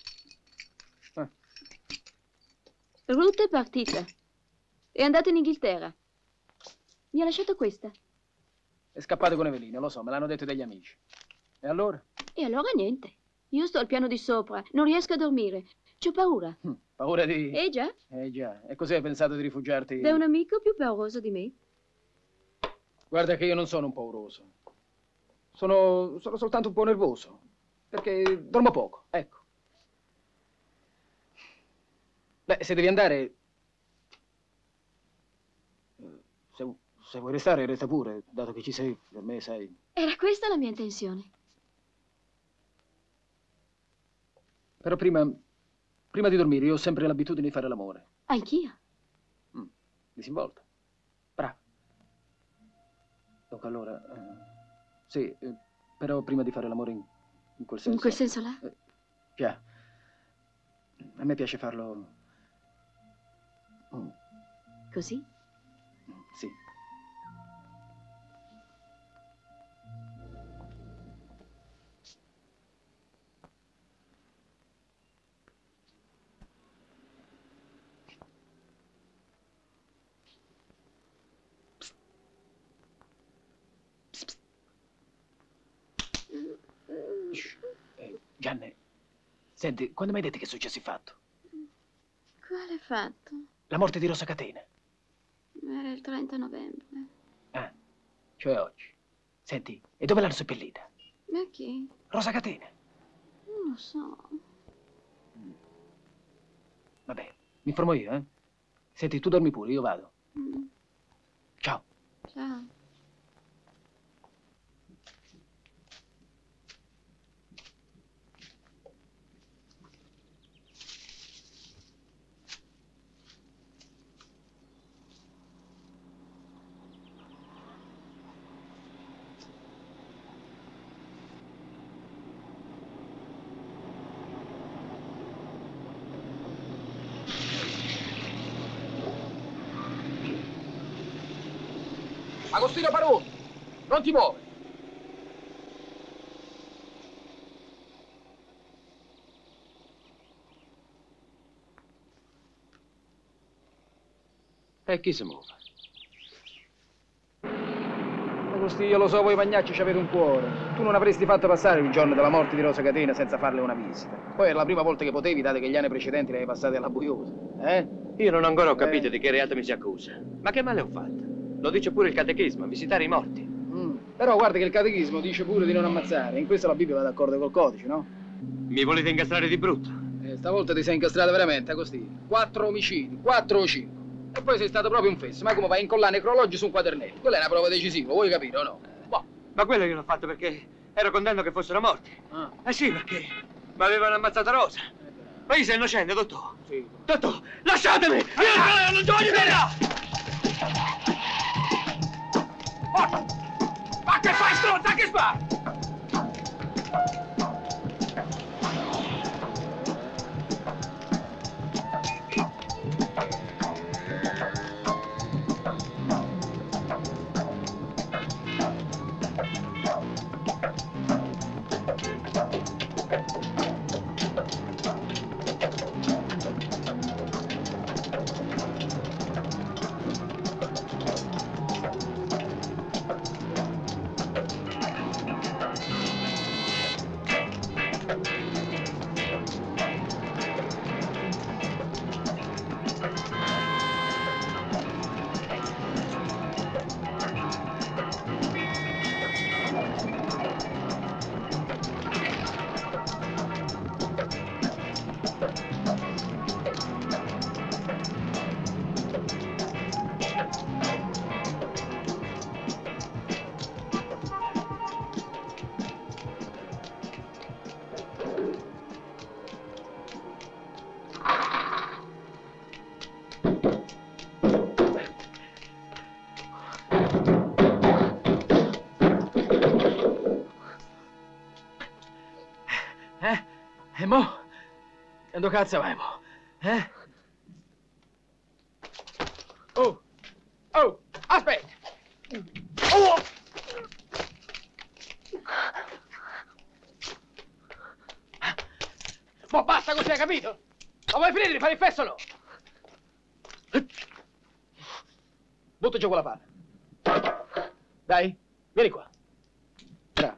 Ruth è partita. È andata in Inghilterra. Mi ha lasciato questa. È scappato con Evelina, lo so, me l'hanno detto degli amici. E allora? E allora niente. Io sto al piano di sopra, non riesco a dormire. C'ho paura. Paura di... Già. Già. E cos'hai pensato di rifugiarti? Da un amico più pauroso di me. Guarda che io non sono un pauroso. Sono soltanto un po' nervoso. Perché dormo poco, ecco. Beh, se devi andare... Se vuoi restare, resta pure, dato che ci sei per me, sai. Era questa la mia intenzione. Però prima di dormire io ho sempre l'abitudine di fare l'amore. Anch'io. Disinvolta. Brava. Dunque allora... sì, però prima di fare l'amore in quel senso... In quel senso là? Già. A me piace farlo... Così? Sì. Gianni, senti, quando mi hai detto che è successo il fatto? Quale fatto? La morte di Rosa Catena. Era il 30 novembre. Ah, cioè oggi. Senti, e dove l'hanno seppellita? Ma chi? Rosa Catena. Non lo so. Vabbè, mi informo io, eh? Senti, tu dormi pure, io vado. Ciao. Ciao. Agostino Paroni, non ti muove. E chi si muove? Agostino, io lo so, voi pagnacci ci avete un cuore. Tu non avresti fatto passare il giorno della morte di Rosa Catena senza farle una visita. Poi era la prima volta che potevi, dato che gli anni precedenti le hai passate alla buiosa. Io non ancora ho capito di che reato mi si accusa. Ma che male ho fatto? Lo dice pure il catechismo, visitare i morti. Però guarda che il catechismo dice pure di non ammazzare. In questo la Bibbia va d'accordo col codice, no? Mi volete incastrare di brutto? Stavolta ti sei incastrato veramente, Agostino. 4 omicidi, 4 o 5. E poi sei stato proprio un fesso. Ma come vai a incollare necrologi su un quadernello? Quella è una prova decisiva, vuoi capire o no? Ma quello io l'ho fatto perché ero contento che fossero morti. Eh sì, perché mi avevano ammazzato Rosa. Ma io sono innocente, dottor. Sì. Dottor, lasciatemi! Non ti voglio vedere! Ma che fai, stronza? Che spari? E mo? Quando cazzo vai, mo? Oh! Oh! Aspetta! Oh! Mo basta così, hai capito? Ma vuoi finire di fare il fesso o no? Butto giù quella palla. Dai, vieni qua. Bravo.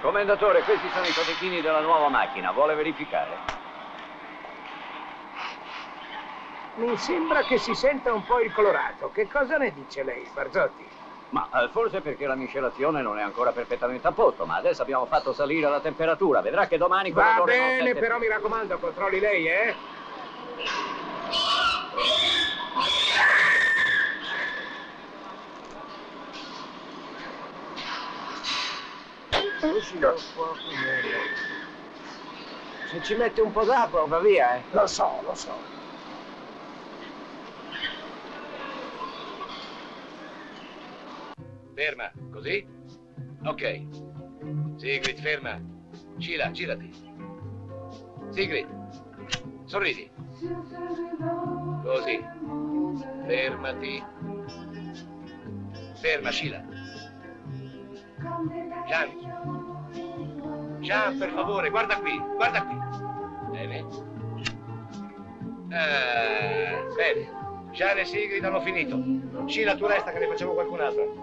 Commendatore, questi sono i cotechini della nuova macchina. Vuole verificare? Mi sembra che si senta un po' il colorato. Che cosa ne dice lei, Barzotti? Ma forse perché la miscelazione non è ancora perfettamente a posto, ma adesso abbiamo fatto salire la temperatura. Vedrà che domani... Va bene, però mi raccomando, controlli lei, eh? Se ci mette un po' d'acqua va via, eh? Lo so, lo so. Ferma, così? Ok. Sigrid, ferma. Sheila, girati. Sigrid, sorridi. Così. Fermati. Ferma, Sheila. Jean, per favore, guarda qui, guarda qui. Bene. Bene. Jean e Sigrid hanno finito. Sheila, tu resta che ne facciamo qualcun'altra.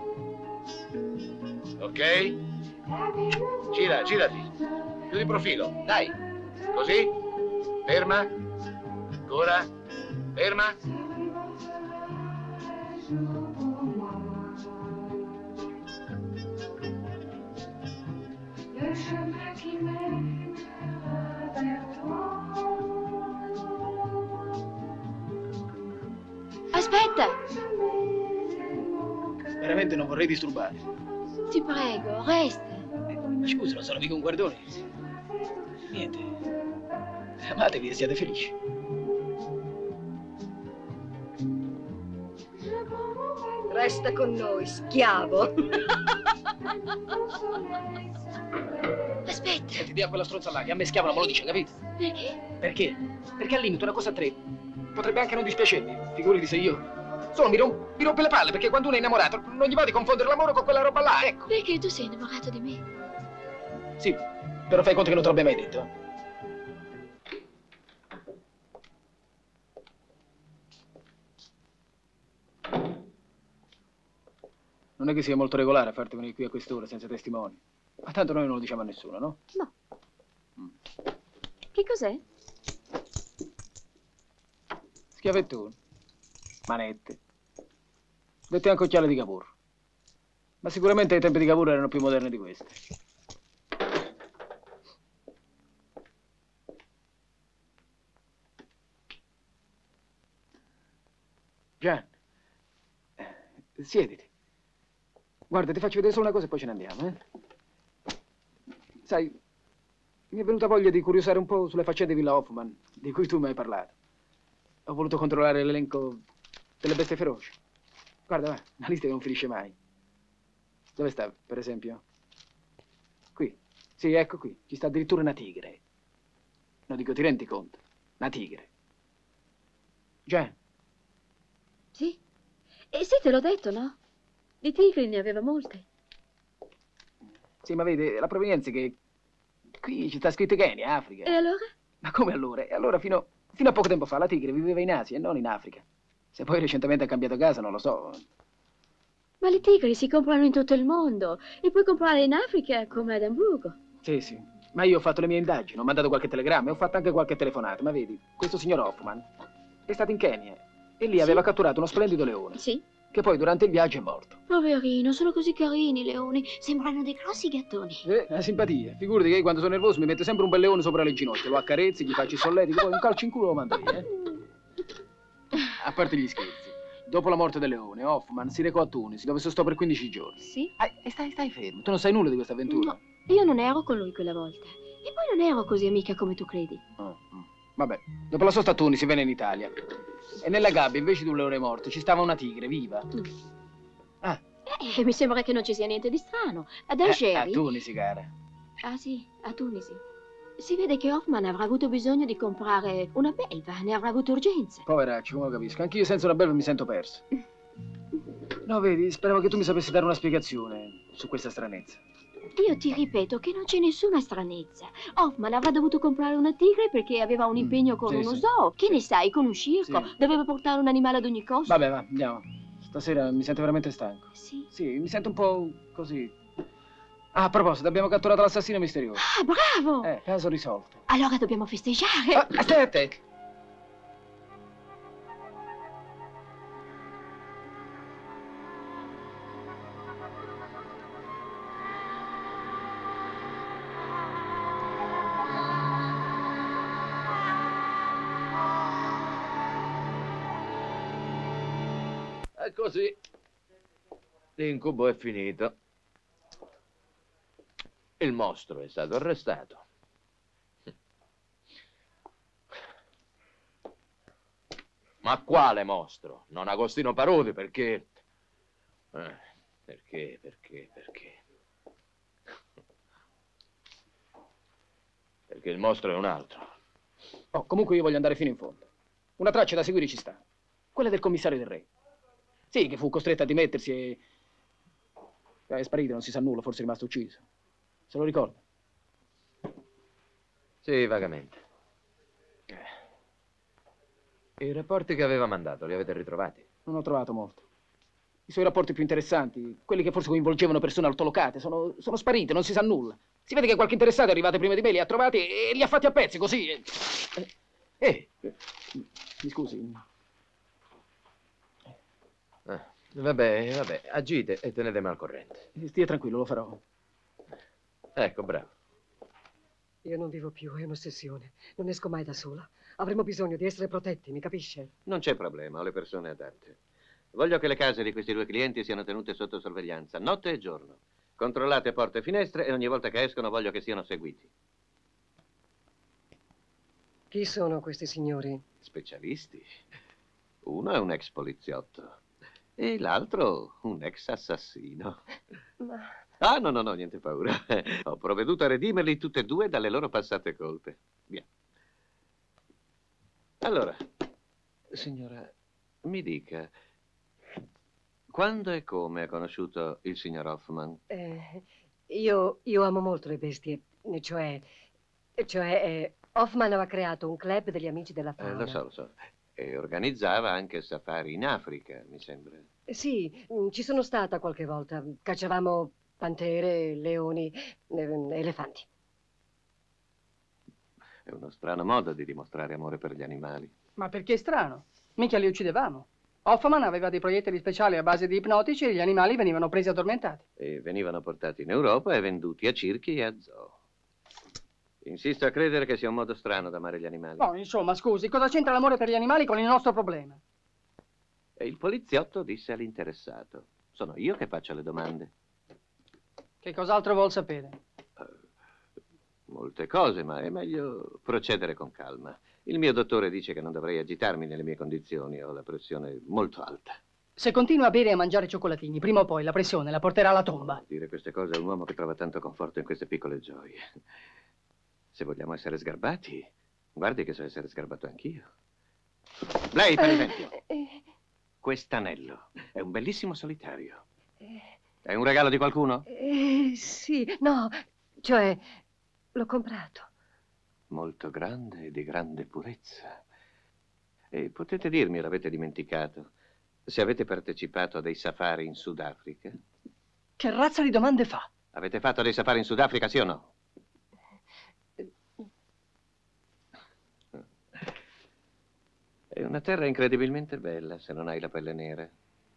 Ok? Gira, girati. Più di profilo, dai. Così. Ferma. Ancora. Ferma. Aspetta! Veramente non vorrei disturbare. Ti prego, resta. Scusa, non sono mica un guardone. Niente. Amatevi e siate felici. Resta con noi, schiavo. Aspetta. Senti, dia quella stronza là, che a me schiavo non me lo dice, capito? Perché? Perché? Perché al limite una cosa a tre potrebbe anche non dispiacermi, figurati se io... Solo mi rompe le palle, perché quando uno è innamorato non gli va di confondere l'amore con quella roba là, ecco. Perché tu sei innamorato di me? Sì, però fai conto che non te l'abbia mai detto. Non è che sia molto regolare farti venire qui a quest'ora senza testimoni. Ma tanto noi non lo diciamo a nessuno, no? No. Che cos'è? Schiavettone, manette, dette anche occhiali di Cavour. Ma sicuramente ai tempi di Cavour erano più moderne di queste. Gian, siediti. Guarda, ti faccio vedere solo una cosa e poi ce ne andiamo, eh? Sai, mi è venuta voglia di curiosare un po' sulle faccende di Villa Hoffman, di cui tu mi hai parlato. Ho voluto controllare l'elenco delle bestie feroci. Guarda, va, una lista che non finisce mai. Dove sta, per esempio? Qui. Sì, ecco qui. Ci sta addirittura una tigre. No, dico, ti rendi conto? Una tigre. Già. Sì. Sì, te l'ho detto, no? Di tigri ne aveva molte. Sì, ma vedi, la provenienza è che qui ci sta scritto Kenya, Africa. E allora? Ma come allora? E allora fino a poco tempo fa la tigre viveva in Asia e non in Africa. Se poi recentemente ha cambiato casa, non lo so. Ma le tigri si comprano in tutto il mondo. E puoi comprare in Africa come ad Amburgo. Sì, sì. Ma io ho fatto le mie indagini, ho mandato qualche telegramma e ho fatto anche qualche telefonata. Ma vedi, questo signor Hoffman è stato in Kenya e lì aveva catturato uno splendido leone. Sì. Che poi durante il viaggio è morto. Poverino, sono così carini i leoni. Sembrano dei grossi gattoni. Una simpatia. Figurati che io quando sono nervoso mi metto sempre un bel leone sopra le ginocchia, lo accarezzi, gli faccio i solletichi, poi un calcio in culo lo mando via, A parte gli scherzi, dopo la morte del leone, Hoffman si recò a Tunisi, dove sono stato per 15 giorni. Sì? E stai fermo, tu non sai nulla di questa avventura? No, io non ero con lui quella volta. E poi non ero così amica come tu credi. Vabbè, dopo la sosta a Tunisi venne in Italia. E nella gabbia, invece di un leone morto, ci stava una tigre viva. Mi sembra che non ci sia niente di strano. Ad Algeri? A Tunisi, cara. Ah sì, a Tunisi. Si vede che Hoffman avrà avuto bisogno di comprare una belva, ne avrà avuto urgenza. Poveraccio, come lo capisco. Anch'io senza una belva mi sento perso. No, vedi, speravo che tu mi sapessi dare una spiegazione su questa stranezza. Io ti ripeto che non c'è nessuna stranezza. Hoffman avrà dovuto comprare una tigre perché aveva un impegno con uno zoo. Che ne sai, con un circo. Sì. Doveva portare un animale ad ogni costo. Vabbè, va, andiamo. Stasera mi sento veramente stanco. Sì? Sì, mi sento un po' così. Ah, a proposito, abbiamo catturato l'assassino misterioso. Ah, bravo! Caso risolto. Allora dobbiamo festeggiare. Stai a te. E così l'incubo è finito. Il mostro è stato arrestato. Ma quale mostro? Non Agostino Parodi, perché... Perché? Perché il mostro è un altro. Oh, comunque io voglio andare fino in fondo. Una traccia da seguire ci sta. Quella del commissario del re. Sì, che fu costretto a dimettersi e... È sparito, non si sa nulla, forse è rimasto ucciso. Se lo ricorda? Sì, vagamente. I rapporti che aveva mandato, li avete ritrovati? Non ho trovato molto. I suoi rapporti più interessanti, quelli che forse coinvolgevano persone altolocate, sono spariti, non si sa nulla. Si vede che qualche interessato è arrivato prima di me, li ha trovati e li ha fatti a pezzi, così. Mi scusi. Vabbè, agite e tenetemi al corrente. Stia tranquillo, lo farò. Ecco, bravo. Io non vivo più, è un'ossessione. Non esco mai da sola. Avremo bisogno di essere protetti, mi capisce? Non c'è problema, ho le persone adatte. Voglio che le case di questi 2 clienti siano tenute sotto sorveglianza, notte e giorno. Controllate porte e finestre e ogni volta che escono voglio che siano seguiti. Chi sono questi signori? Specialisti. Uno è un ex poliziotto e l'altro un ex assassino. Ma... Ah, no, niente paura. Ho provveduto a redimerli tutte e 2 dalle loro passate colpe. Via. Allora, signora, mi dica, quando e come ha conosciuto il signor Hoffman? Io amo molto le bestie, cioè Hoffman aveva creato un club degli amici della fauna. Lo so. E organizzava anche safari in Africa, mi sembra. Sì, ci sono stata qualche volta. Cacciavamo pantere, leoni, elefanti. È uno strano modo di dimostrare amore per gli animali. Ma perché è strano? Mica li uccidevamo. Hoffman aveva dei proiettili speciali a base di ipnotici e gli animali venivano presi addormentati. E venivano portati in Europa e venduti a circhi e a zoo. Insisto a credere che sia un modo strano d'amare gli animali. No, insomma, scusi, cosa c'entra l'amore per gli animali con il nostro problema? E il poliziotto disse all'interessato: sono io che faccio le domande. Che cos'altro vuol sapere? Molte cose, ma è meglio procedere con calma. Il mio dottore dice che non dovrei agitarmi nelle mie condizioni, ho la pressione molto alta. Se continua a bere e a mangiare cioccolatini, prima o poi la pressione la porterà alla tomba. Dire queste cose a un uomo che trova tanto conforto in queste piccole gioie. Se vogliamo essere sgarbati, guardi che so essere sgarbato anch'io. Lei, per esempio, quest'anello è un bellissimo solitario. È un regalo di qualcuno? Sì, no, cioè, l'ho comprato. Molto grande e di grande purezza. E potete dirmi, l'avete dimenticato, se avete partecipato a dei safari in Sudafrica? Che razza di domande fa? Avete fatto dei safari in Sudafrica, sì o no? È una terra incredibilmente bella se non hai la pelle nera.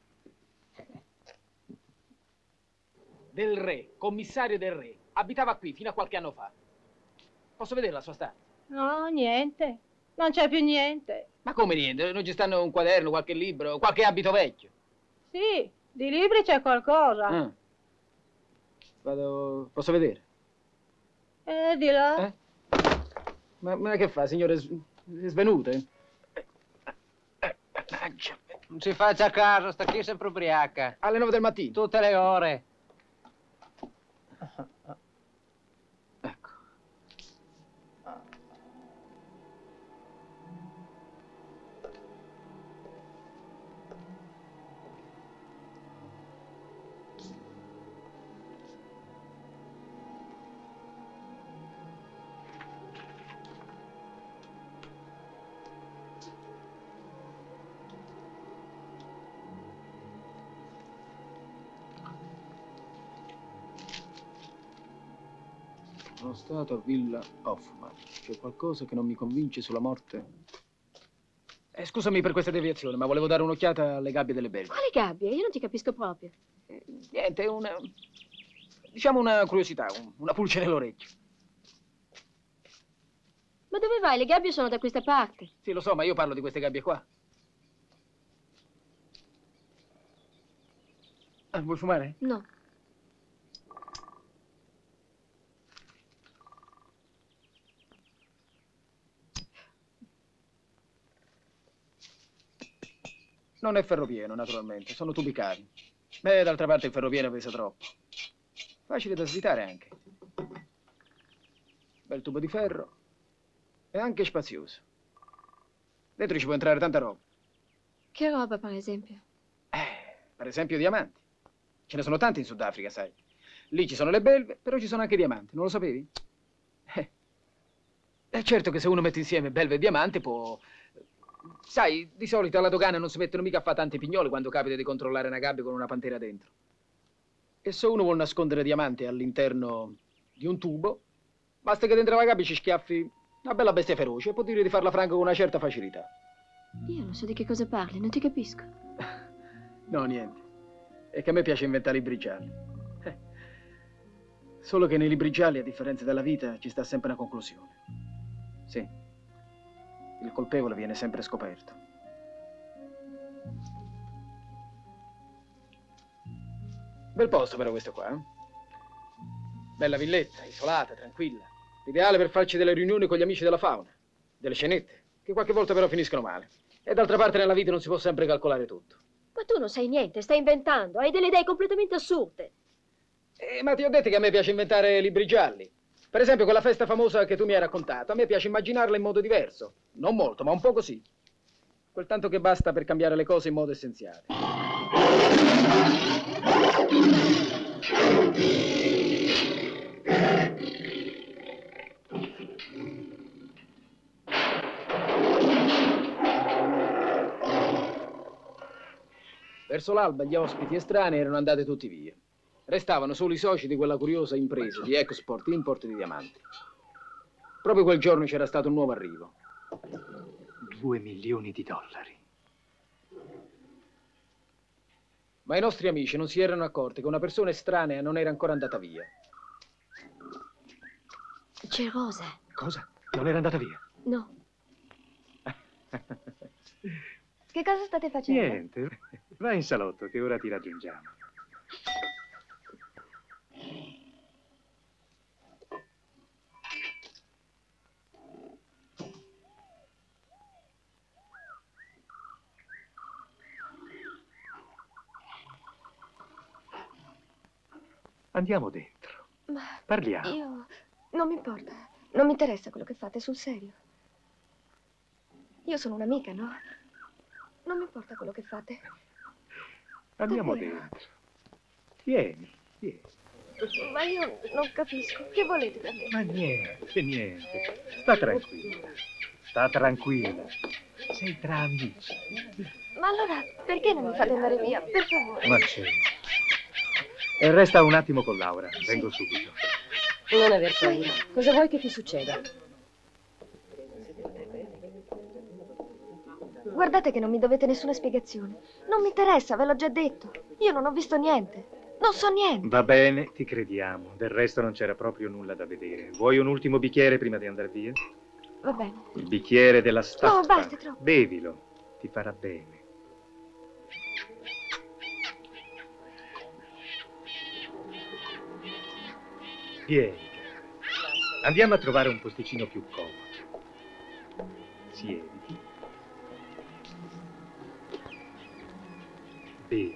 Del re, commissario del re. Abitava qui fino a qualche anno fa. Posso vedere la sua stanza? No, niente. Non c'è più niente. Ma come niente? Non ci stanno un quaderno, qualche libro, qualche abito vecchio? Sì, di libri c'è qualcosa. Ah. Vado... Posso vedere? Di là. Ma che fa, signore? È svenuta? Non si faccia caso, sta qui sempre ubriaca. Alle 9 del mattino? Tutte le ore. Sono stato a Villa Hoffman. C'è qualcosa che non mi convince sulla morte? Scusami per questa deviazione, ma volevo dare un'occhiata alle gabbie delle belve. Quali gabbie? Io non ti capisco proprio. Niente, diciamo una curiosità, una pulce nell'orecchio. Ma dove vai? Le gabbie sono da questa parte. Sì, lo so, ma io parlo di queste gabbie qua. Vuoi fumare? No. Non è ferro pieno, naturalmente, sono tubi cavi. Beh, d'altra parte il ferro pieno pesa troppo. Facile da svitare anche. Bel tubo di ferro. E anche spazioso. Dentro ci può entrare tanta roba. Che roba, per esempio? Per esempio diamanti. Ce ne sono tanti in Sudafrica, sai. Lì ci sono le belve, però ci sono anche i diamanti, non lo sapevi? È certo che se uno mette insieme belve e diamante può... Sai, di solito alla dogana non si mettono mica a fare tanti pignoli quando capita di controllare una gabbia con una pantera dentro. E se uno vuole nascondere diamanti all'interno di un tubo, basta che dentro la gabbia ci schiaffi una bella bestia feroce e può dire di farla franca con una certa facilità. Io non so di che cosa parli, non ti capisco. No, niente. È che a me piace inventare libri gialli. Solo che nei libri gialli, a differenza della vita, ci sta sempre una conclusione. Sì. Il colpevole viene sempre scoperto. Bel posto però questo qua, eh? Bella villetta, isolata, tranquilla. Ideale per farci delle riunioni con gli amici della fauna. Delle cenette, che qualche volta però finiscono male. E d'altra parte nella vita non si può sempre calcolare tutto. Ma tu non sai niente, stai inventando, hai delle idee completamente assurde. Ma ti ho detto che a me piace inventare libri gialli. Per esempio quella festa famosa che tu mi hai raccontato, a me piace immaginarla in modo diverso. Non molto, ma un po' così. Quel tanto che basta per cambiare le cose in modo essenziale. Verso l'alba gli ospiti estranei erano andati tutti via. Restavano solo i soci di quella curiosa impresa di export-import di diamanti. Proprio quel giorno c'era stato un nuovo arrivo. 2 milioni di dollari. Ma i nostri amici non si erano accorti che una persona estranea non era ancora andata via. C'è Rosa. Cosa? Non era andata via? No. Che cosa state facendo? Niente. Vai in salotto che ora ti raggiungiamo. Andiamo dentro. Ma Parliamo. io... Non mi importa. Non mi interessa quello che fate, sul serio. Io sono un'amica, no? Non mi importa quello che fate. Andiamo Davvero? dentro. Vieni, vieni. Ma io non capisco. Che volete da me? Ma niente, niente. Sta tranquilla. Sta tranquilla. Sei tra amici. Ma allora, perché non mi fate andare via? Per favore. Ma c'è. E resta un attimo con Laura. Vengo subito. Non aver paura. Cosa vuoi che ti succeda? Guardate che non mi dovete nessuna spiegazione. Non mi interessa, ve l'ho già detto. Io non ho visto niente. Non so niente. Va bene, ti crediamo. Del resto non c'era proprio nulla da vedere. Vuoi un ultimo bicchiere prima di andare via? Va bene. Il bicchiere della staffa. No, basta, è troppo. Bevilo. Ti farà bene. Vieni, cara. Andiamo a trovare un posticino più comodo. Siediti. Bevi.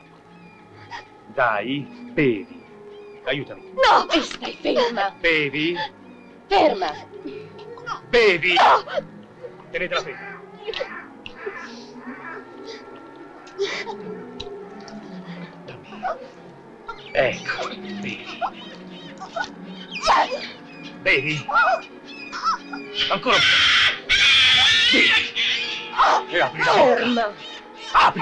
Dai, bevi. Aiutami. No! E stai ferma! Bevi. Ferma! Bevi. No! Tenetela ferma. Ecco, bevi. Bevi. Ancora un po'. Bevi. E apri la bocca. Ferma! Apri.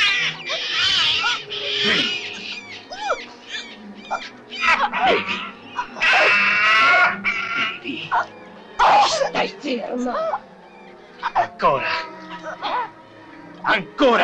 Bevi. Bevi. ancora!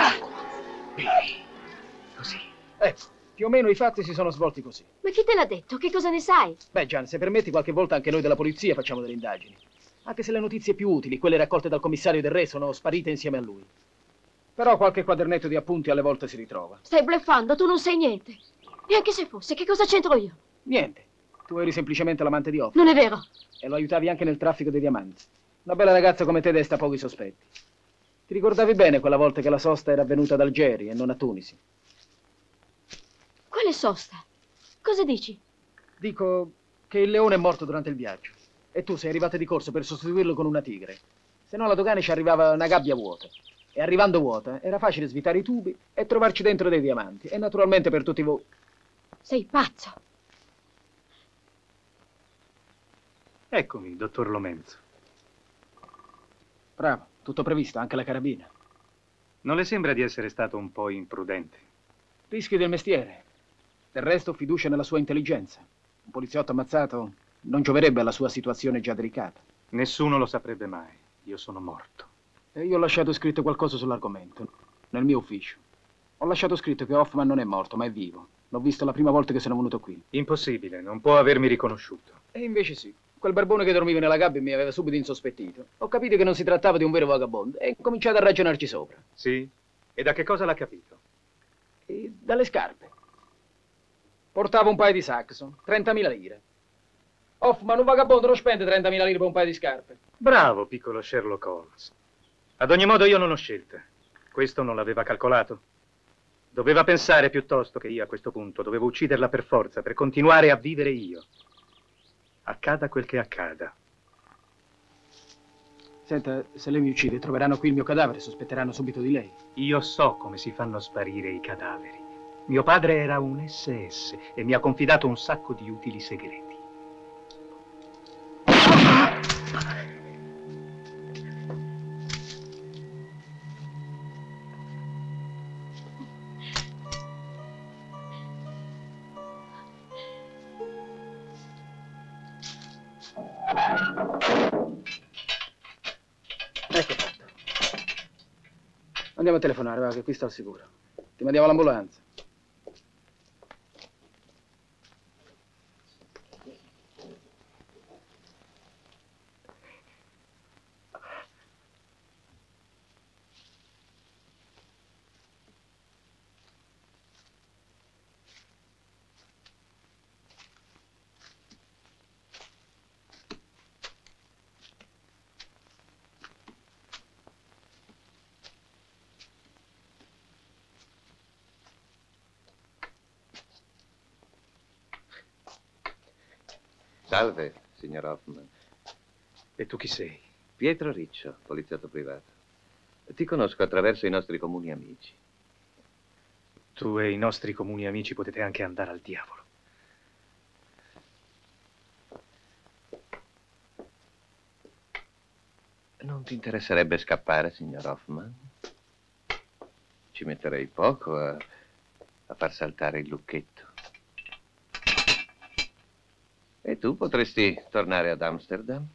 Così. Ecco, più o meno i fatti si sono svolti così. Ma chi te l'ha detto? Che cosa ne sai? Beh, Gian, se permetti, qualche volta anche noi della polizia facciamo delle indagini. Anche se le notizie più utili, quelle raccolte dal commissario del re, sono sparite insieme a lui. Però qualche quadernetto di appunti alle volte si ritrova. Stai bluffando, tu non sai niente. E anche se fosse, che cosa c'entro io? Niente. Tu eri semplicemente l'amante di Hoffman. Non è vero. E lo aiutavi anche nel traffico dei diamanti. Una bella ragazza come te desta pochi sospetti. Ti ricordavi bene quella volta che la sosta era venuta ad Algeri e non a Tunisi? Quale sosta? Cosa dici? Dico che il leone è morto durante il viaggio. E tu sei arrivata di corso per sostituirlo con una tigre. Se no alla dogana ci arrivava una gabbia vuota. E arrivando vuota era facile svitare i tubi e trovarci dentro dei diamanti. E naturalmente per tutti voi... Sei pazzo. Eccomi, dottor Lomenzo. Bravo, tutto previsto, anche la carabina. Non le sembra di essere stato un po' imprudente? Rischi del mestiere. Del resto fiducia nella sua intelligenza. Un poliziotto ammazzato non gioverebbe alla sua situazione già delicata. Nessuno lo saprebbe mai. Io sono morto. E io ho lasciato scritto qualcosa sull'argomento, nel mio ufficio. Ho lasciato scritto che Hoffman non è morto, ma è vivo. L'ho visto la prima volta che sono venuto qui. Impossibile, non può avermi riconosciuto. E invece sì. Quel barbone che dormiva nella gabbia mi aveva subito insospettito. Ho capito che non si trattava di un vero vagabondo e ho cominciato a ragionarci sopra. Sì? E da che cosa l'ha capito? E dalle scarpe. Portava un paio di Saxon, 30.000 lire. Hoffman, un vagabondo non spende 30.000 lire per un paio di scarpe. Bravo, piccolo Sherlock Holmes. Ad ogni modo io non ho scelta. Questo non l'aveva calcolato. Doveva pensare piuttosto che io a questo punto dovevo ucciderla per forza, per continuare a vivere io. Accada quel che accada. Senta, se lei mi uccide, troveranno qui il mio cadavere, sospetteranno subito di lei. Io so come si fanno sparire i cadaveri. Mio padre era un SS e mi ha confidato un sacco di utili segreti. Ecco fatto. Andiamo a telefonare, va, che qui sto al sicuro. Ti mandiamo l'ambulanza. Salve, signor Hoffman. E tu chi sei? Pietro Riccio, poliziotto privato. Ti conosco attraverso i nostri comuni amici. Tu e i nostri comuni amici potete anche andare al diavolo. Non ti interesserebbe scappare, signor Hoffman? Ci metterei poco a far saltare il lucchetto. E tu potresti tornare ad Amsterdam?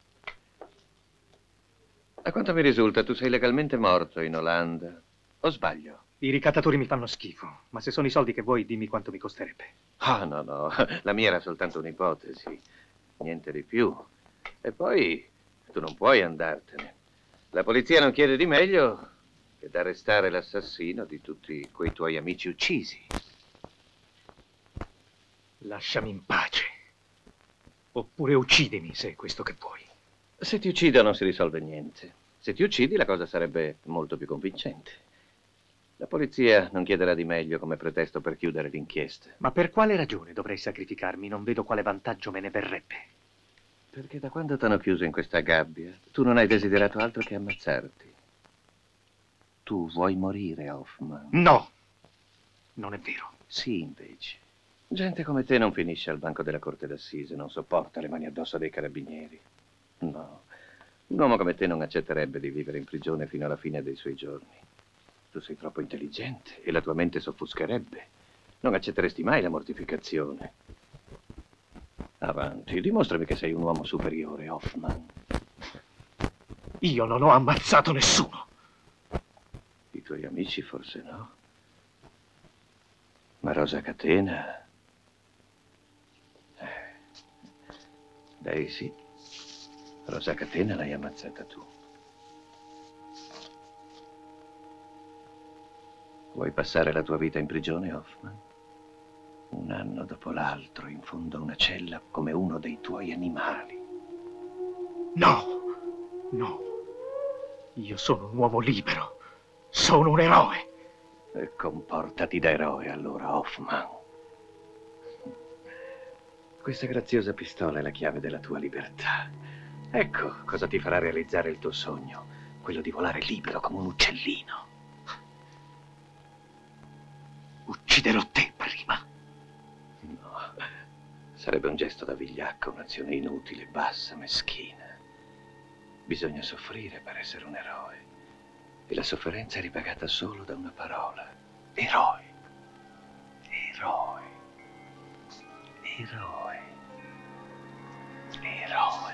A quanto mi risulta, tu sei legalmente morto in Olanda. O sbaglio? I ricattatori mi fanno schifo, ma se sono i soldi che vuoi, dimmi quanto mi costerebbe. Ah, no, no, la mia era soltanto un'ipotesi. Niente di più. E poi tu non puoi andartene. La polizia non chiede di meglio che d'arrestare l'assassino di tutti quei tuoi amici uccisi. Lasciami in pace. Oppure uccidimi, se è questo che vuoi. Se ti uccido non si risolve niente. Se ti uccidi la cosa sarebbe molto più convincente. La polizia non chiederà di meglio come pretesto per chiudere l'inchiesta. Ma per quale ragione dovrei sacrificarmi? Non vedo quale vantaggio me ne verrebbe. Perché da quando t'hanno chiuso in questa gabbia, tu non hai desiderato altro che ammazzarti. Tu vuoi morire, Hoffman? No! Non è vero. Sì, invece. Gente come te non finisce al banco della corte d'assise, non sopporta le mani addosso dei carabinieri. No, un uomo come te non accetterebbe di vivere in prigione fino alla fine dei suoi giorni. Tu sei troppo intelligente e la tua mente s'offuscherebbe. Non accetteresti mai la mortificazione. Avanti, dimostrami che sei un uomo superiore, Hoffman. Io non ho ammazzato nessuno. Ti tuoi amici forse no. Ma Rosa Catena... Daisy, Rosa Catena l'hai ammazzata tu. Vuoi passare la tua vita in prigione, Hoffman? Un anno dopo l'altro, in fondo a una cella, come uno dei tuoi animali. No, no. Io sono un uomo libero. Sono un eroe. E comportati da eroe, allora, Hoffman. Questa graziosa pistola è la chiave della tua libertà. Ecco cosa ti farà realizzare il tuo sogno, quello di volare libero come un uccellino. Ucciderò te prima. No, sarebbe un gesto da vigliacco, un'azione inutile, bassa, meschina. Bisogna soffrire per essere un eroe. E la sofferenza è ripagata solo da una parola. Eroe. Eroe. Eroe. Eroe.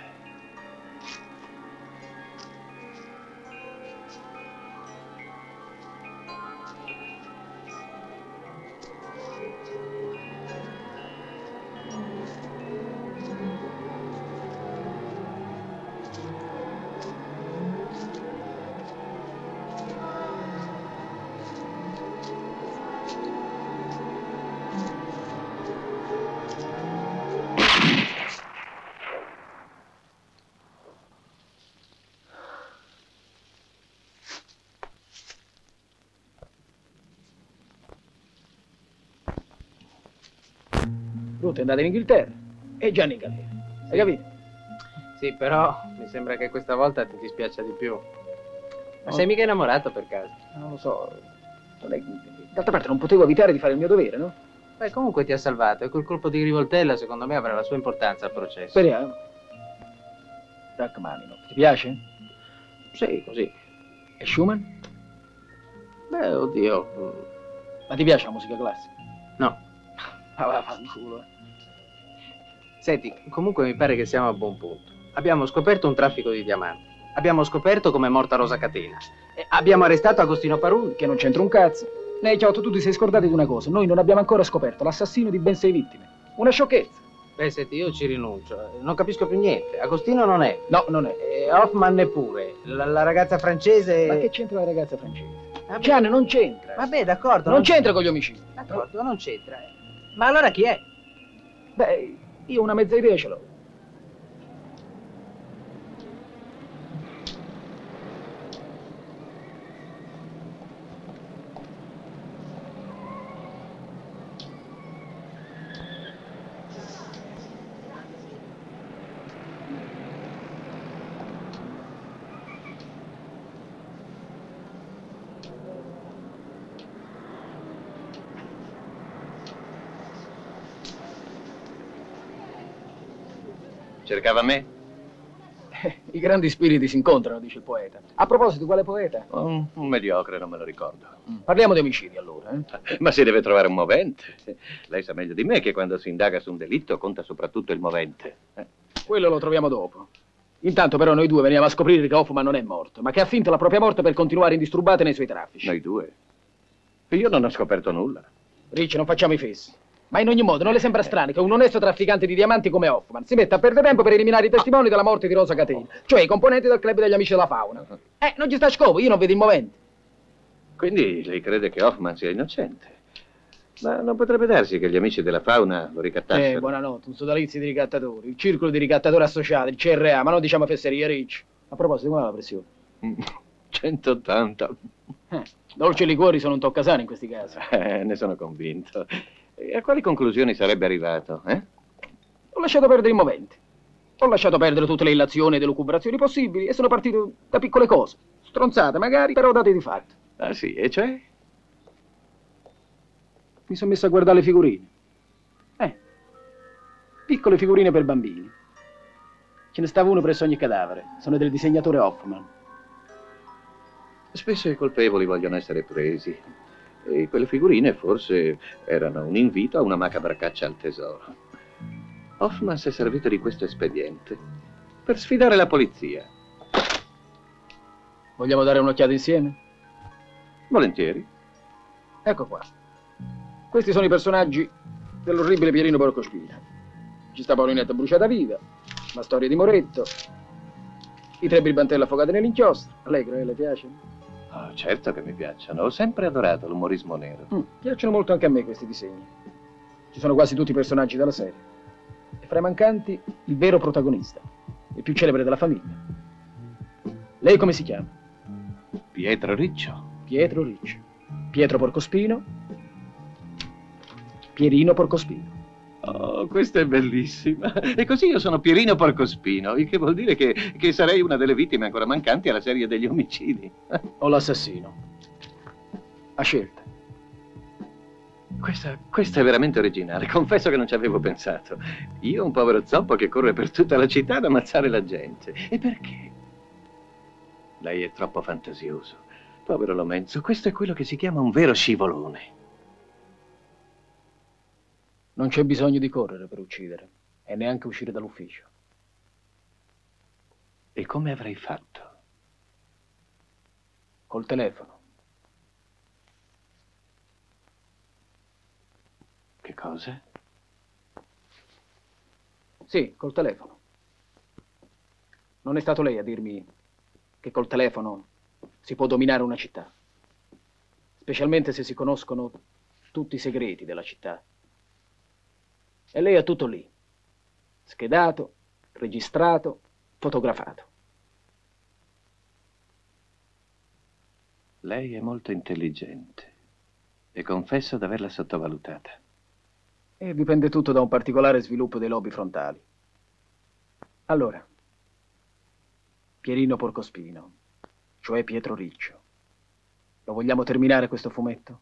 Ruth è andata in Inghilterra e Gianni in galera. Hai capito? Sì, però mi sembra che questa volta ti dispiaccia di più. Ma sei mica innamorato per caso? Non lo so. D'altra parte non potevo evitare di fare il mio dovere, no? Beh, comunque ti ha salvato e quel colpo di rivoltella secondo me avrà la sua importanza al processo. Speriamo. Rachmaninoff, ti piace? Sì, così. E Schumann? Beh, oddio. Ma ti piace la musica classica? No. Ma va, fanculo. Senti, comunque mi pare che siamo a buon punto. Abbiamo scoperto un traffico di diamanti. Abbiamo scoperto come è morta Rosa Catena. E abbiamo arrestato Agostino Parun. Che non c'entra un cazzo. Nei Chiotto, tu ti sei scordato di una cosa. Noi non abbiamo ancora scoperto l'assassino di ben 6 vittime. Una sciocchezza. Beh, senti, io ci rinuncio. Non capisco più niente. Agostino non è. No, non è. E Hoffman neppure. La ragazza francese... Ma che c'entra la ragazza francese? Gian, non c'entra. Vabbè, d'accordo. Non c'entra con gli omicidi. D'accordo, non c'entra. Ma allora chi è? Beh, io una mezza idea ce l'ho. Cercava me? I grandi spiriti si incontrano, dice il poeta. A proposito, quale poeta? Un mediocre, non me lo ricordo. Parliamo di omicidi, allora. Ma si deve trovare un movente. Lei sa meglio di me che quando si indaga su un delitto conta soprattutto il movente. Quello lo troviamo dopo. Intanto però noi due veniamo a scoprire che Hoffman non è morto, ma che ha finto la propria morte per continuare indisturbate nei suoi traffici. Noi due? Io non ho scoperto nulla. Ricci, non facciamo i fessi. Ma in ogni modo non le sembra strano che un onesto trafficante di diamanti come Hoffman si metta a perdere tempo per eliminare i testimoni della morte di Rosa Catena, cioè i componenti del club degli amici della fauna? Non ci sta scopo, io non vedo il movente. Quindi lei crede che Hoffman sia innocente? Ma non potrebbe darsi che gli amici della fauna lo ricattassero? Buonanotte, un sodalizio di ricattatori, il circolo di ricattatori associati, il CRA, ma non diciamo fesserie, Ricci. A proposito, come va la pressione? 180. Dolci e liquori sono un toccasana in questi casi. Ne sono convinto. E a quali conclusioni sarebbe arrivato, Ho lasciato perdere i moventi. Ho lasciato perdere tutte le illazioni e le lucubrazioni possibili e sono partito da piccole cose. Stronzate magari, però date di fatto. Ah sì, e cioè? Mi sono messo a guardare le figurine. Piccole figurine per bambini. Ce ne stava uno presso ogni cadavere. Sono del disegnatore Hoffman. Spesso i colpevoli vogliono essere presi. E quelle figurine forse erano un invito a una macabra caccia al tesoro. Hoffman si è servito di questo espediente per sfidare la polizia. Vogliamo dare un'occhiata insieme? Volentieri. Ecco qua. Questi sono i personaggi dell'orribile Pierino Porcospino. Ci sta Paulinetta bruciata viva, la storia di Moretto, i 3 birbantelle affogate nell'inchiostro. Allegro, le piace? Oh, certo che mi piacciono. Ho sempre adorato l'umorismo nero. Piacciono molto anche a me questi disegni. Ci sono quasi tutti i personaggi della serie. E fra i mancanti, il vero protagonista, il più celebre della famiglia. Lei come si chiama? Pietro Riccio. Pietro Riccio. Pietro Porcospino. Pierino Porcospino. Oh, questa è bellissima. E così io sono Pierino Porcospino, il che vuol dire che sarei una delle vittime ancora mancanti alla serie degli omicidi. O l'assassino. A scelta. Questa è veramente originale. Confesso che non ci avevo pensato. Io, un povero zoppo che corre per tutta la città ad ammazzare la gente. E perché? Lei è troppo fantasioso. Povero Lomenzo, questo è quello che si chiama un vero scivolone. Non c'è bisogno di correre per uccidere e neanche uscire dall'ufficio. E come avrei fatto? Col telefono. Che cosa? Sì, col telefono. Non è stato lei a dirmi che col telefono si può dominare una città, specialmente se si conoscono tutti i segreti della città. E lei ha tutto lì, schedato, registrato, fotografato. Lei è molto intelligente e confesso di averla sottovalutata. E dipende tutto da un particolare sviluppo dei lobi frontali. Allora, Pierino Porcospino, cioè Pietro Riccio, lo vogliamo terminare questo fumetto?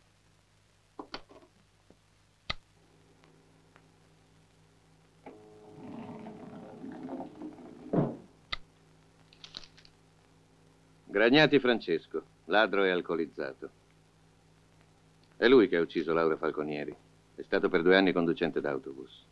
Gragnati Francesco, ladro e alcolizzato. È lui che ha ucciso Laura Falconieri. È stato per 2 anni conducente d'autobus.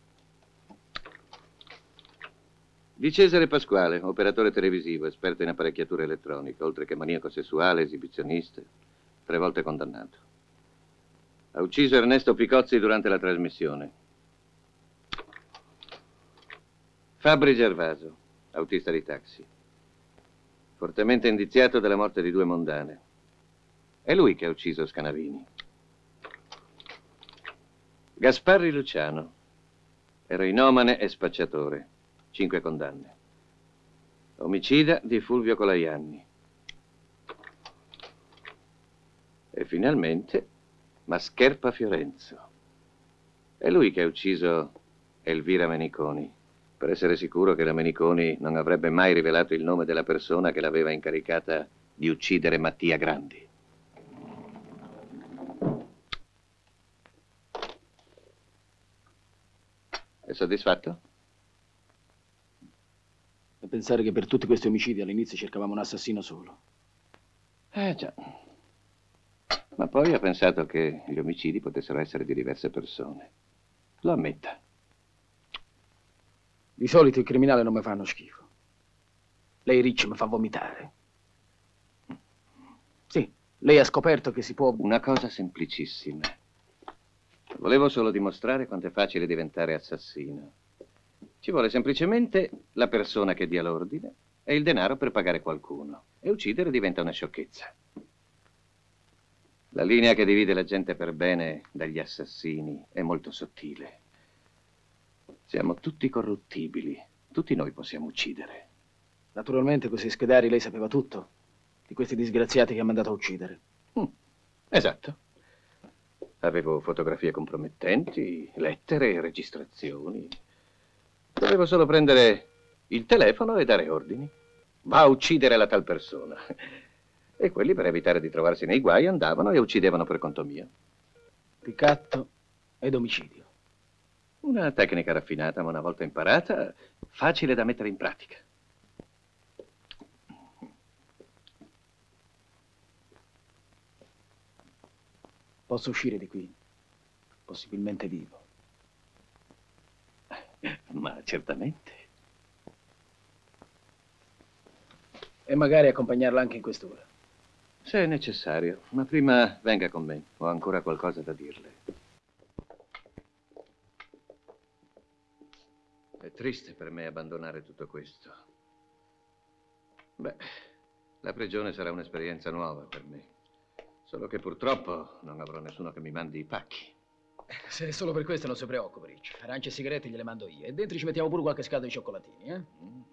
Di Cesare Pasquale, operatore televisivo, esperto in apparecchiatura elettronica, oltre che maniaco sessuale, esibizionista, 3 volte condannato. Ha ucciso Ernesto Picozzi durante la trasmissione. Fabri Gervaso, autista di taxi. Fortemente indiziato della morte di 2 mondane. È lui che ha ucciso Scanavini. Gasparri Luciano, eroinomane e spacciatore, 5 condanne. Omicida di Fulvio Colaianni. E finalmente Mascherpa Fiorenzo. È lui che ha ucciso Elvira Meniconi, per essere sicuro che la Meniconi non avrebbe mai rivelato il nome della persona che l'aveva incaricata di uccidere Mattia Grandi. È soddisfatto? E pensare che per tutti questi omicidi all'inizio cercavamo un assassino solo. Già. Ma poi ho pensato che gli omicidi potessero essere di diverse persone. Lo ammetta. Di solito i criminali non mi fanno schifo. Lei, Ricci, mi fa vomitare. Sì, lei ha scoperto che si può... Una cosa semplicissima. Volevo solo dimostrare quanto è facile diventare assassino. Ci vuole semplicemente la persona che dia l'ordine e il denaro per pagare qualcuno. E uccidere diventa una sciocchezza. La linea che divide la gente per bene dagli assassini è molto sottile. Siamo tutti corruttibili. Tutti noi possiamo uccidere. Naturalmente, così schedari, lei sapeva tutto di questi disgraziati che ha mandato a uccidere. Esatto. Avevo fotografie compromettenti, lettere, registrazioni. Dovevo solo prendere il telefono e dare ordini. Va a uccidere la tal persona. E quelli, per evitare di trovarsi nei guai, andavano e uccidevano per conto mio. Ricatto ed omicidio. Una tecnica raffinata, ma una volta imparata, facile da mettere in pratica. Posso uscire di qui, possibilmente vivo. Ma certamente. E magari accompagnarla anche in quest'ora. Se è necessario, ma prima venga con me. Ho ancora qualcosa da dirle. È triste per me abbandonare tutto questo. Beh, la prigione sarà un'esperienza nuova per me. Solo che purtroppo non avrò nessuno che mi mandi i pacchi. Se è solo per questo non si preoccupi, Riccio. Arance e sigarette gliele mando io. E dentro ci mettiamo pure qualche scatola di cioccolatini, eh?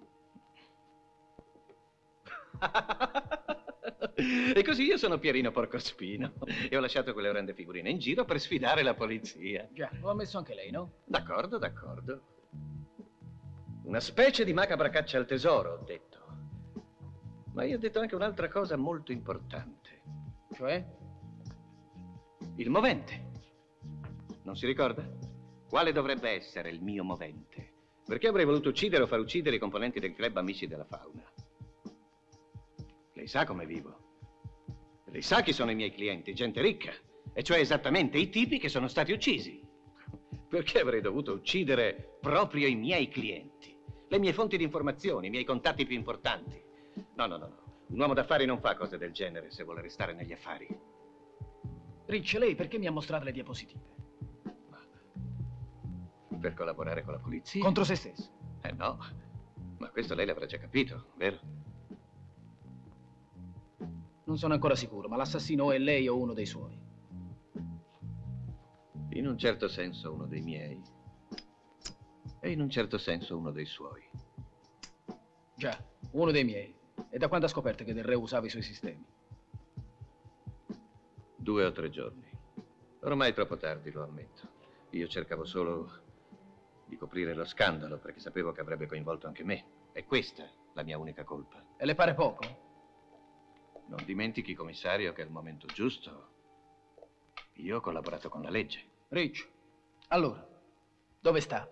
E così io sono Pierino Porcospino e ho lasciato quelle orrende figurine in giro per sfidare la polizia. Già, lo ha messo anche lei, no? D'accordo, d'accordo. Una specie di macabra caccia al tesoro, ho detto. Ma io ho detto anche un'altra cosa molto importante. Cioè? Il movente. Non si ricorda? Quale dovrebbe essere il mio movente? Perché avrei voluto uccidere o far uccidere i componenti del club Amici della Fauna? Lei sa come vivo. Lei sa chi sono i miei clienti, gente ricca. E cioè esattamente i tipi che sono stati uccisi. Perché avrei dovuto uccidere proprio i miei clienti? Le mie fonti di informazioni, i miei contatti più importanti. No, no, no, no. Un uomo d'affari non fa cose del genere se vuole restare negli affari. Ricci, lei perché mi ha mostrato le diapositive? Per collaborare con la polizia? Contro se stesso? No. Ma questo lei l'avrà già capito, vero? Non sono ancora sicuro, ma l'assassino o è lei o uno dei suoi. In un certo senso uno dei miei. E in un certo senso uno dei suoi. Già, uno dei miei. E da quando ha scoperto che Del Re usava i suoi sistemi? 2 o 3 giorni. Ormai è troppo tardi, lo ammetto. Io cercavo solo di coprire lo scandalo perché sapevo che avrebbe coinvolto anche me. E questa la mia unica colpa. E le pare poco? Non dimentichi, commissario, che al momento giusto io ho collaborato con la legge. Ricci, allora, dove sta?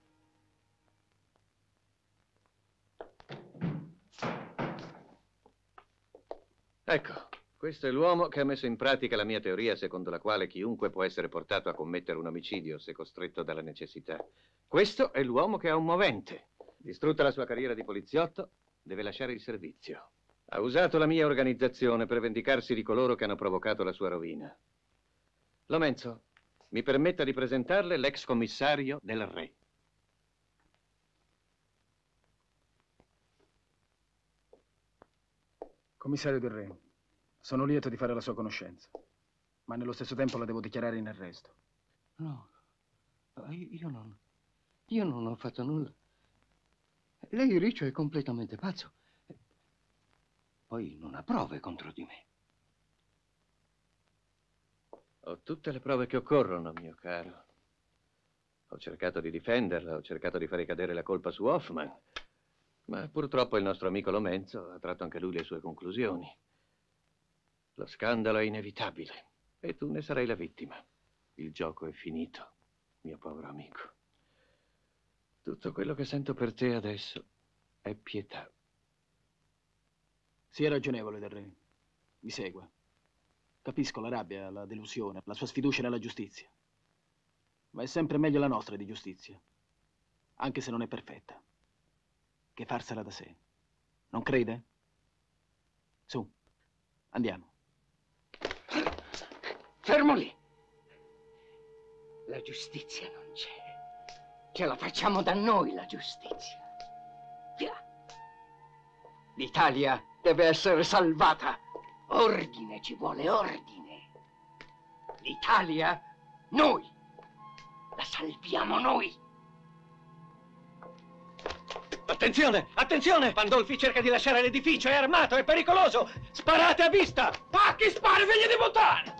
Ecco, questo è l'uomo che ha messo in pratica la mia teoria secondo la quale chiunque può essere portato a commettere un omicidio se costretto dalla necessità. Questo è l'uomo che ha un movente. Distrutta la sua carriera di poliziotto, deve lasciare il servizio. Ha usato la mia organizzazione per vendicarsi di coloro che hanno provocato la sua rovina. Lomenzo, mi permetta di presentarle l'ex commissario Del Re. Commissario Del Re, sono lieto di fare la sua conoscenza, ma nello stesso tempo la devo dichiarare in arresto. No, io non ho fatto nulla. Lei, Riccio, è completamente pazzo. Poi non ha prove contro di me. Ho tutte le prove che occorrono, mio caro. Ho cercato di difenderla, ho cercato di fare cadere la colpa su Hoffman. Ma purtroppo il nostro amico Lomenzo ha tratto anche lui le sue conclusioni. Lo scandalo è inevitabile e tu ne sarai la vittima. Il gioco è finito, mio povero amico. Tutto quello che sento per te adesso è pietà. Sia ragionevole, Del Re. Mi segua. Capisco la rabbia, la delusione, la sua sfiducia nella giustizia. Ma è sempre meglio la nostra di giustizia, anche se non è perfetta, che farsela da sé. Non crede? Su, andiamo. Fermo lì. La giustizia non c'è. Ce la facciamo da noi, la giustizia. Via. L'Italia deve essere salvata. Ordine, ci vuole ordine. L'Italia, noi. La salviamo noi. Attenzione, attenzione! Pandolfi cerca di lasciare l'edificio, è armato, è pericoloso! Sparate a vista! Pacchi, spari, figli di puttana!